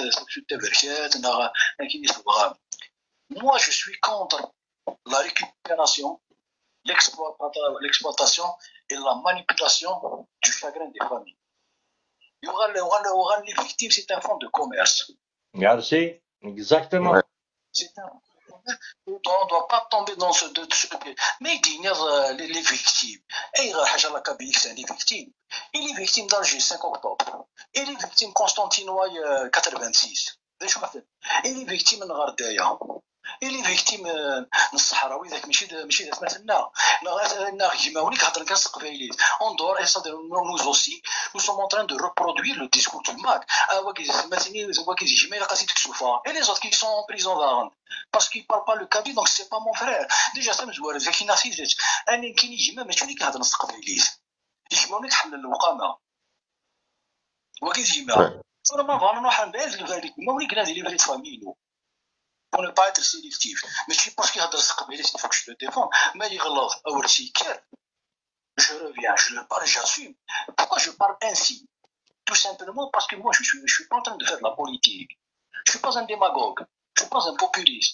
moi je suis contre la récupération, l'exploitation et la manipulation du chagrin des familles. Il y aura, il y aura, il y aura les victimes, c'est un fonds de commerce. Merci. Exactement. Ouais. C'est un fonds de on ne doit pas tomber dans ce de ce mais il y a les, les victimes et حاجه لا كابيك c'est les victimes et les victimes d'Alger cinq octobre et les victimes Constantinois quatre-vingt-six باش مثلا et les victimes نغردايه et les victimes الصحراوي ذاك ماشي ماشي ذاك مثلنا نا جماونيك هضر كاس قبايلي on doit essayer nous aussi nous sommes en train de reproduire le discours du Mac هو مثلا هو كيجي ما قاسي تكسوفا et les autres qui sont en prison d'Arande parce qu'ils parlent pas le kabyle donc c'est pas mon frère déjà ça مزوار ذاك ناسيت انا كي نجي ما ماشي اللي كنهضر نص قبايلي جماونيك حل الوقامه هو كيجي ما انا ما فانا نروح نبعد لهذيك ماونيك نادي لي فريت فاميلو pour ne pas être sélectif. Mais je pense qu'il y a des scandales, il faut que je le défende. Mais il y a je reviens, je le parle, j'assume. Pourquoi je parle ainsi? Tout simplement parce que moi, je ne suis, je suis pas en train de faire de la politique. Je ne suis pas un démagogue. Je ne suis pas un populiste.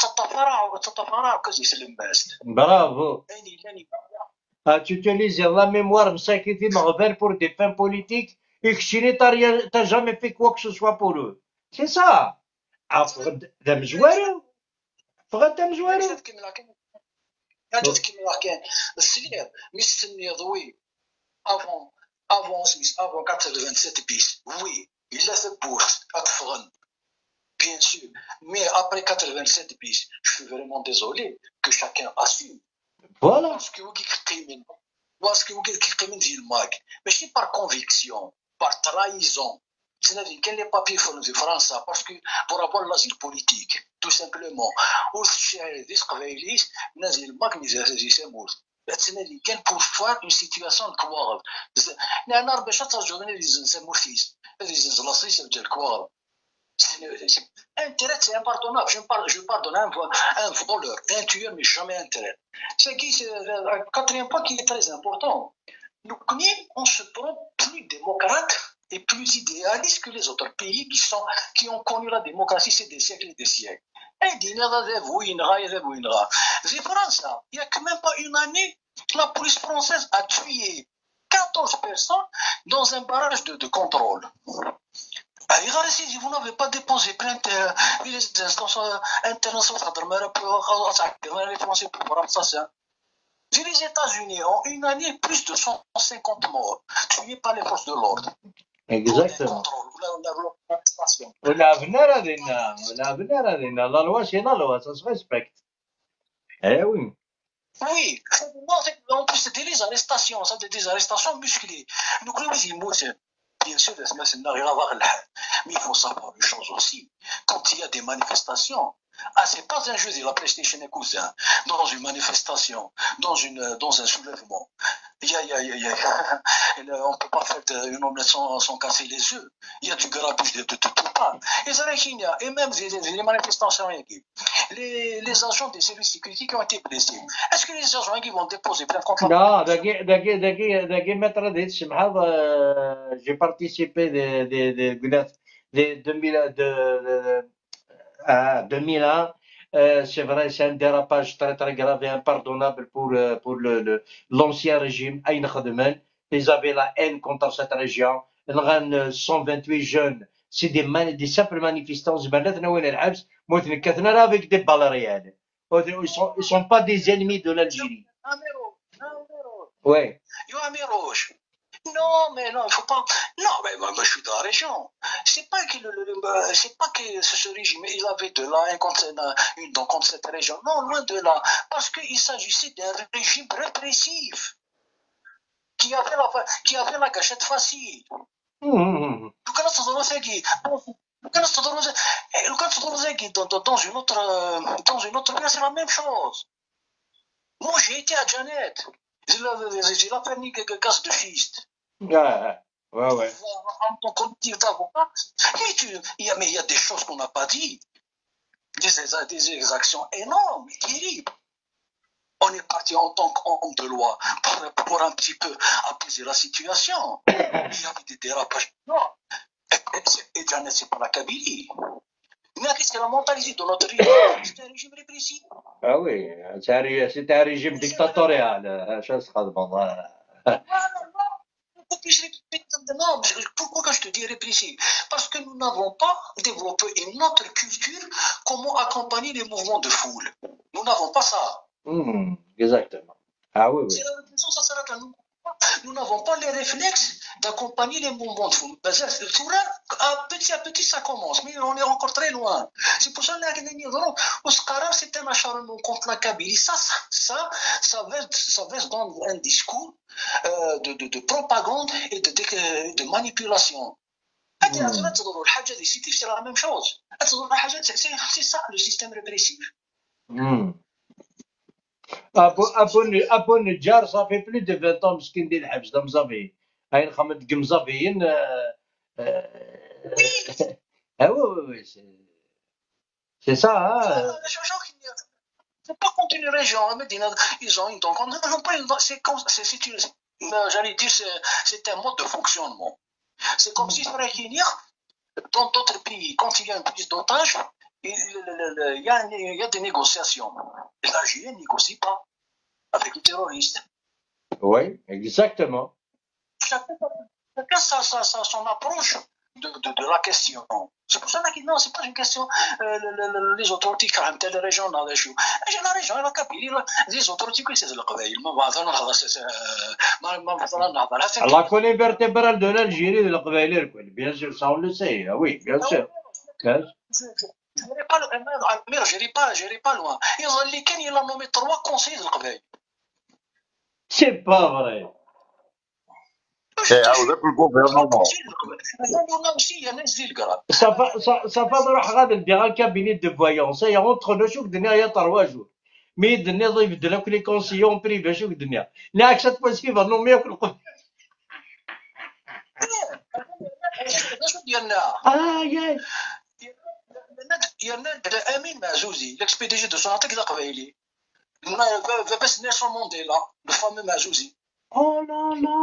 Bravo. Ah, tu utilises la mémoire rebelle pour des fins politiques et que tu n'as jamais fait quoi que ce soit pour eux. C'est ça. فغد ذا مزوارو فغد ذا مزوارو حاجات كيما كاين حاجات كيما كاين السلير مستني ضوي افون افون سميس افون quatre-vingt-sept بيس وي الا ثبوت اتفغن bien sûr mais après quatre-vingt-sept بيس je suis vraiment désolé que chacun assume voilà parce que وكي كيقيمن parce que وكي كيقيمن ديال الماك ماشي par conviction par trahison. C'est-à-dire qu'il n'est pas plus fort de France parce que pour avoir l'asile politique, tout simplement, ou si des Israéliens, n'asile pas que les Israéliens c'est-à-dire qu'il pour faire une situation de quoi n'a n'a pas chaque jour les Israéliens les Israéliens de quoi c'est intérêt c'est impardonnable je parle je parle d'un un voleur un tueur mais jamais intérêt c'est qui c'est le quatrième point qui est très important nous on se trouve plus démocrate et plus idéaliste que les autres pays qui, sont, qui ont connu la démocratie ces des siècles et des siècles. Et il y a France, il n'y a quand même pas une année, la police française a tué quatorze personnes dans un barrage de, de contrôle. Si vous n'avez pas déposé plainte, les instances internationales les Français pour voir ça, les États-Unis ont une année plus de cent cinquante morts tués par les forces de l'ordre. Exactement. l'avenir هذينا l'avenir هذينا la loi c'est la loi ça se respecte. Eh oui. Oui, en plus c'était les arrestations, ça des arrestations musclées. Donc là ils motent. Bien sûr, ça n'a rien à voir là. Mais il faut savoir une chose aussi. Quand il y a des manifestations, ah c'est pas un jeu de la PlayStation et cousin. Dans une manifestation, dans une dans un soulèvement. Il y a, il y a, il y a, on ne peut pas faire une omelette sans, sans casser les œufs. Il y a du grabuge de, de, de tout part. Et ça et même les, les manifestations, les, les agents des services de sécurité qui ont été blessés. Est-ce que les agents qui vont déposer plainte contre la Non, دقيقة دقيقة دقيقة دقيقة ما ترددش سمحة. J'ai participé des des des des deux mille deux mille un. Euh, c'est vrai, c'est un dérapage très très grave et impardonnable pour, euh, pour le, le, l'ancien régime. Ils avaient la haine contre cette région. cent vingt-huit jeunes, c'est des, man, des simples manifestants. Avec des balles réelles. Ils ne sont, ils sont pas des ennemis de l'Algérie. Ouais. Non, mais non, il faut pas. Non, mais moi, moi je suis dans la région. C'est pas que le, le, c'est pas que ce régime, il avait de la haine contre, une, contre cette région. Non, loin de là. Parce qu'il s'agissait d'un régime répressif qui avait la, qui avait la gâchette facile. Mmh. Dans, dans, dans une autre, dans une autre ville, c'est la même chose. Moi, j'ai été à Janet. J'ai la, j'ai la permis de gaz de schiste. Ouais, ouais, ouais. En tant collectif d'avocats. Mais tu, il y a, mais il y a des choses qu'on n'a pas dit. Des, des exactions énormes, terribles. On est parti en tant qu'homme de loi pour, pour un petit peu apaiser la situation. Il y avait des dérapages. Non. Et, et, et Janet, c'est pas la Kabylie. Mais qu'est-ce que la mentalité de notre régime? C'est un régime répressif. Ah oui, c'est un, c'est un régime dictatorial. Non, pourquoi je te dis répressif? Parce que nous n'avons pas développé une autre culture, comment accompagner les mouvements de foule. Nous n'avons pas ça. Hmm, exactement. Ah oui, oui. C'est la réflexion, ça s'arrête là. Nous nous n'avons pas les réflexes d'accompagner les mouvements de foule. Petit à petit, ça commence, mais on est encore très loin. C'est pour ça que c'est un acharnement contre la Kabylie. Ça, ça, ça verse, ça verse dans un discours euh, de, de, de propagande et de, de, de manipulation. C'est la même chose. C'est ça le système répressif. Hmm. ابو ابو ابو النجار صافي بلي دو عشرين ans مسكين ديال الحبس دا مزافي هاي الخمد مزافيين اه وي وي سي سا C'est pas contre une région, ils ont une donc c'est j'allais dire c'est un mode de fonctionnement. C'est comme si dans d'autres pays, quand il y a une prise d'otage, il y, a, il y a des négociations. Et l'Algérie ne négocie pas avec les terroristes. Oui, exactement. Chacun, chacun sa, sa, sa, son approche de, de, de la question. C'est pour ça que non, c'est pas une question. Euh, le, le, les autorités qui ont telle région, dans la région, la région, la Kabylie, les autorités qui sont le La colonne vertébrale de l'Algérie, le Kabylie, bien sûr, ça on le sait. Oui, bien sûr. Je n'irai pas, pas, pas loin. Il a nommé trois conseillers de l'Qbaïl. C'est pas vrai. صافا نروح غادي ندير الكابينيت دو فوايونس هي اونتر لو شوك الدنيا هي تروا جور مي الدنيا يبدل لك لي كونسيون بريفي شوك الدنيا لا اكسات بوسيف نومي ياكل القبل شنو ديالنا اه يا ديالنا امين معزوزي l'ex بي دي جي دو سوناتيك القبايلي بس نيلسون مونديلا لو فامو معزوزي Oh là là.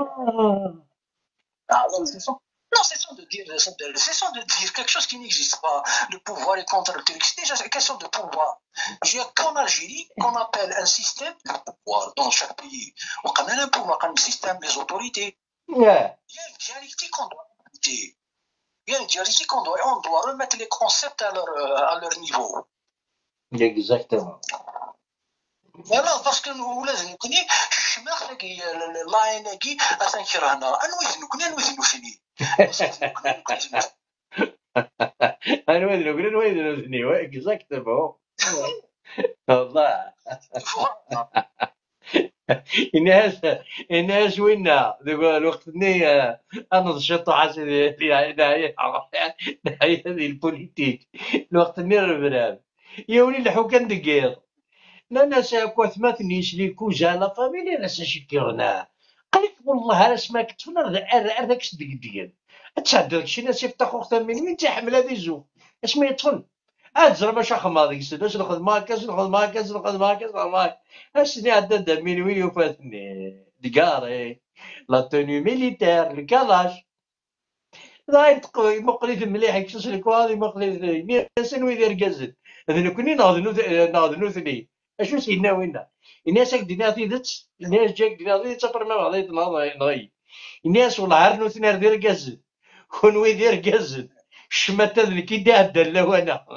Ah, non, c'est ça. Non, c'est ça de dire, c'est ça de dire quelque chose qui n'existe pas. Le pouvoir est contre le terrorisme. C'est déjà une question de pouvoir. J'ai qu'en Algérie qu'on appelle un système de pouvoir dans chaque pays. On a un pouvoir, un système des autorités. Yeah. Il y a une dialectique qu'on doit remettre. Il y a une dialectique qu'on doit, on doit remettre les concepts à leur, à leur niveau. Exactement. Voilà, parce que nous, لازم نكوني الشماخ لقي اللاين لقي أتنكرهنا أنويز نكوني أنويز نوثني أنويز نكوني أنويز نوثني exactement والله الناس الناس وينا الوقت اللي أنا نشطو حاسين نهاية نهاية هذه البوليتيك الوقت اللي البرنامج يا ولي الحكام دقيق لا ساكوث مثني شريكو جانا فاميلي لا ساشكيرنا قالك والله انا سما كتفنا هذاك صدق ديال تشعد داكشي ناس يفتحوا ثمين من تحمل هذا يزوق اش ما يطفن ادزر باش اخما ديك السنه اش ناخذ ماكاس ناخذ ماكاس ناخذ ماكاس ناخذ ماكاس اشني عدا دمين وين وفاتني دكاري لا توني ميليتير الكالاش لا يتقوي مقليد مليح يكسس لك هذه مقليد ناس ويدير كازل هذا كوني ناض ناض نوثني اشو سينا وينا الناس هاك دينا تيدت الناس جاك دينا تيدت تفر ما غادي نغي الناس والله عرنو ثنا دير كازل كون يدير كازل الشمات هذا كي دا دلا وانا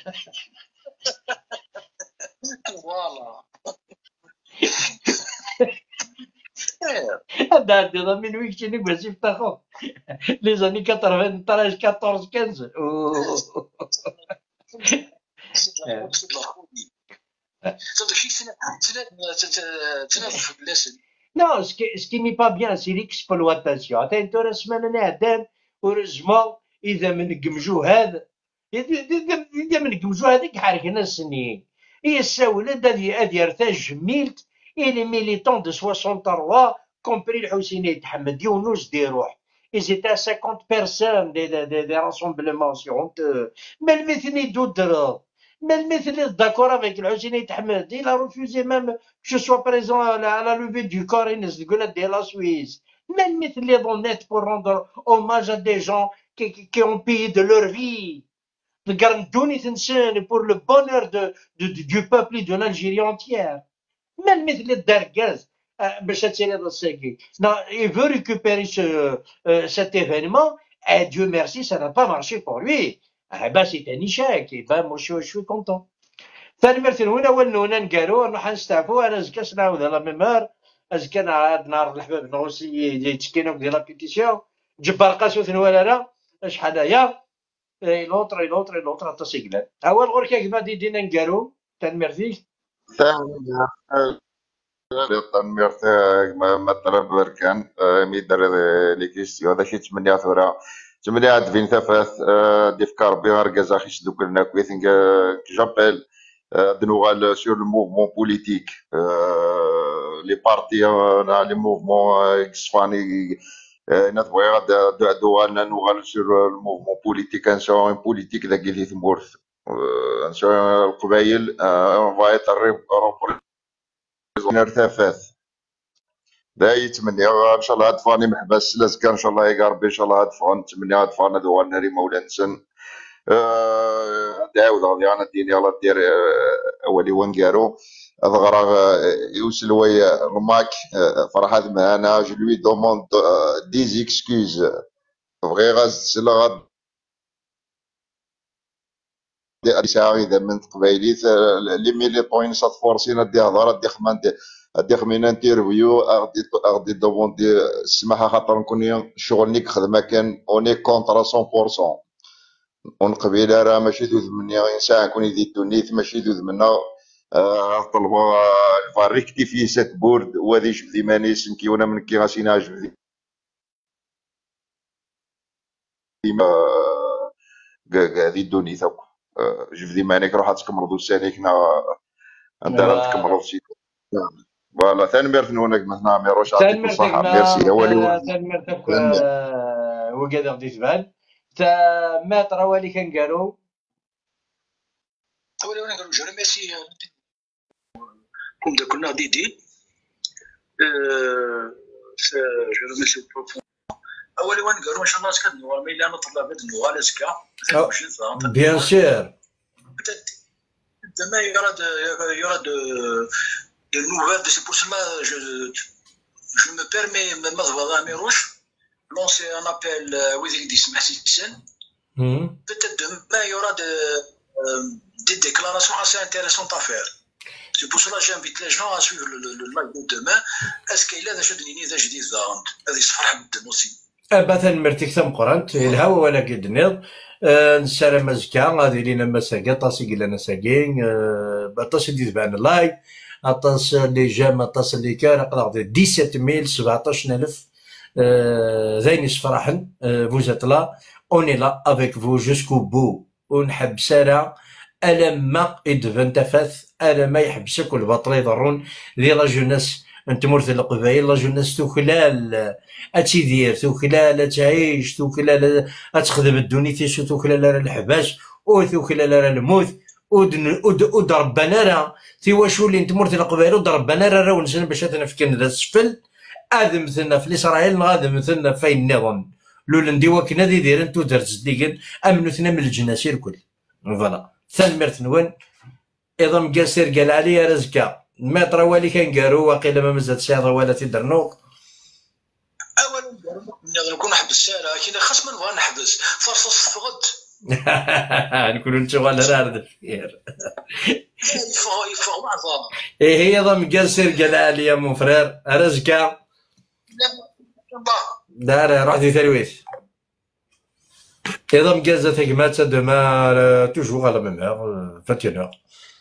فوالا هذا هذا من وين كني بس يفتحوا لي زاني ثمانين ثلاثة عشر أربعة عشر خمسة Non, ce qui, ce qui n'est pas bien, c'est l'exploitation. Attends, tu as semaine نعدان ورزما إذا من قمجو هذا إذا من قمجو هذيك حركنا السنين. هي الساولة هذه هذه ارتاج ميلت et les militants de soixante-trois, compris le Houssini Ahmed Younous des Rois. Ils étaient à cinquante personnes des, des, des rassemblements honteux. Mais le Mithni Doudra, mais le Mithni d'accord avec le Houssini Ahmed, il a refusé même que je sois présent à la, à la levée du corps de la Suisse. Mais le Mithni est honnête pour rendre hommage à des gens qui, qui, qui ont payé de leur vie. Pour le bonheur de, de, du peuple et de l'Algérie entière. Même مثل الدرجاز باش تسير هذا الساكي il veut récupérer ce, euh, cet événement Et Dieu merci, ça n'a pas marché pour lui. Ah ben c'est un échec. Et ben moi je suis content. ثاني مرتين وين اول نونا نقالو نروح نستعفو انا زكا سنعاود على ميمار ازكا نعاد نهار الحباب نغوسي يتسكينو ديال لابيتيسيون جبار قاسو ثنوالا شحال هيا لوطر لوطر لوطر حتى سيكلان اول غير كيما دينا نقالو ثاني مرتين ثاني تنميرت مثلا بركان ميدر لي كيستيون هذا شي تمنيا ثورة تمنيا دفين ثفاث ديفكار بيغار كازاخيش دوك لنا كويثن جابيل de nous sur le mouvement politique, euh, les partis, euh, les mouvements exfani, notre voyage de de douane nous sur le mouvement politique, un sur une politique de guillet morte, un sur le قبائل, on va être représenté ثفاث. دا يتمنى ان شاء الله هاد محبس لازكا ان شاء الله يا ربي ان شاء الله هاد فان نتمنى هاد فان دوال ناري مولانسن داود غادي انا ديني يلاه دير اولي وانكارو اضغرا يوصل ويا الماك فرحات معنا جو لوي دوموند دي اكسكوز بغي غاز لا غاد دي ساعه اذا من قبايليت لي ميلي بوين صات فورسينا دي هضره دي خمان دي خمين انترفيو غادي غادي دوموندي السماحه خاطر نكون شغل نيك خدمه كان اوني كونطرا مية بالمية ونقبيله راه ماشي ذو ثمانية ساعه كون يدي تونيت ماشي ذو ثمانية طلبوا فاريكتيفي سات بورد وهذه جبدي مانيس نكي وانا من كي غاسينا جبدي هذه دوني ثوك جبدي مانيك روح تكمرضو سانيكنا عندنا تكمرضو سي فوالا ثاني مرتين هناك مثلا ميروش يعطيك الصحه ميرسي هو ثاني مرتين وكذا غادي تبان تا ماترا والي كان قالوا اولي وانا قالوا جري ميسي كون دا كنا ديدي جري ميسي اولي وانا قالوا ان شاء الله سكت نوار مي انا طلع بيت نوار سكا بيان سير demain il y aura de il y aura de de nouvelles c'est pour cela je je me permets مضبط ميروش lancer un appel with Idriss Mahsisen. Peut-être demain il y aura de, euh, des déclarations assez intéressantes à faire. C'est pour cela que j'invite les gens à suivre le, le, le live de demain. Est-ce qu'il y a des choses de جديد ذاك هذه صفحة جدا aussi. مثلا مرتك ثم قرنت الهوا ولا قد نض نسال مزكا غادي لينا مساكا طاسي قلنا ساكين باطاس دي تبان لايف اطاس لي جام اطاس لي كان قدر سبعة عشر ألف سبعطاش ألف زين فرحن vous êtes là on est là avec vous jusqu'au bout ونحب سارة ألا ما يدفن تفاث ألا ما يحبسك والبطل يضرون ذي لا جوناس انت مرث القبايل لا جوناس تو خلال اتي دير تو خلال تعيش تو خلال اتخدم الدونيتي شو تو خلال الحباس او تو خلال الموت ود ربنا راه تي واش اللي انت مرث القبايل ودربنا راه ونسن باش تنفكن ذا السفل هذا مثلنا في اسرائيل هذا مثلنا في النظام لولا نديوا كنا دي دايرين تو درت ديكن امنوا ثنا من الجناسير الكل فوالا ثان مرتنون ايضا مقاسير قال عليا رزقا المتر والي كان قارو واقيلا ما مازال ساعه ولا تدرنوق اولا نكون نحبس الساعه كاين خاص ما نبغى نحبس فرصه فغد نكونوا نشغل رارد فير يفهم يفهم بعضها ايه هي ايضا مقاسير قال عليا مون فرير رزقا دار روح دي ترويث ايضا مقازة تقمات دما توجور على ميم هور vingt et une heures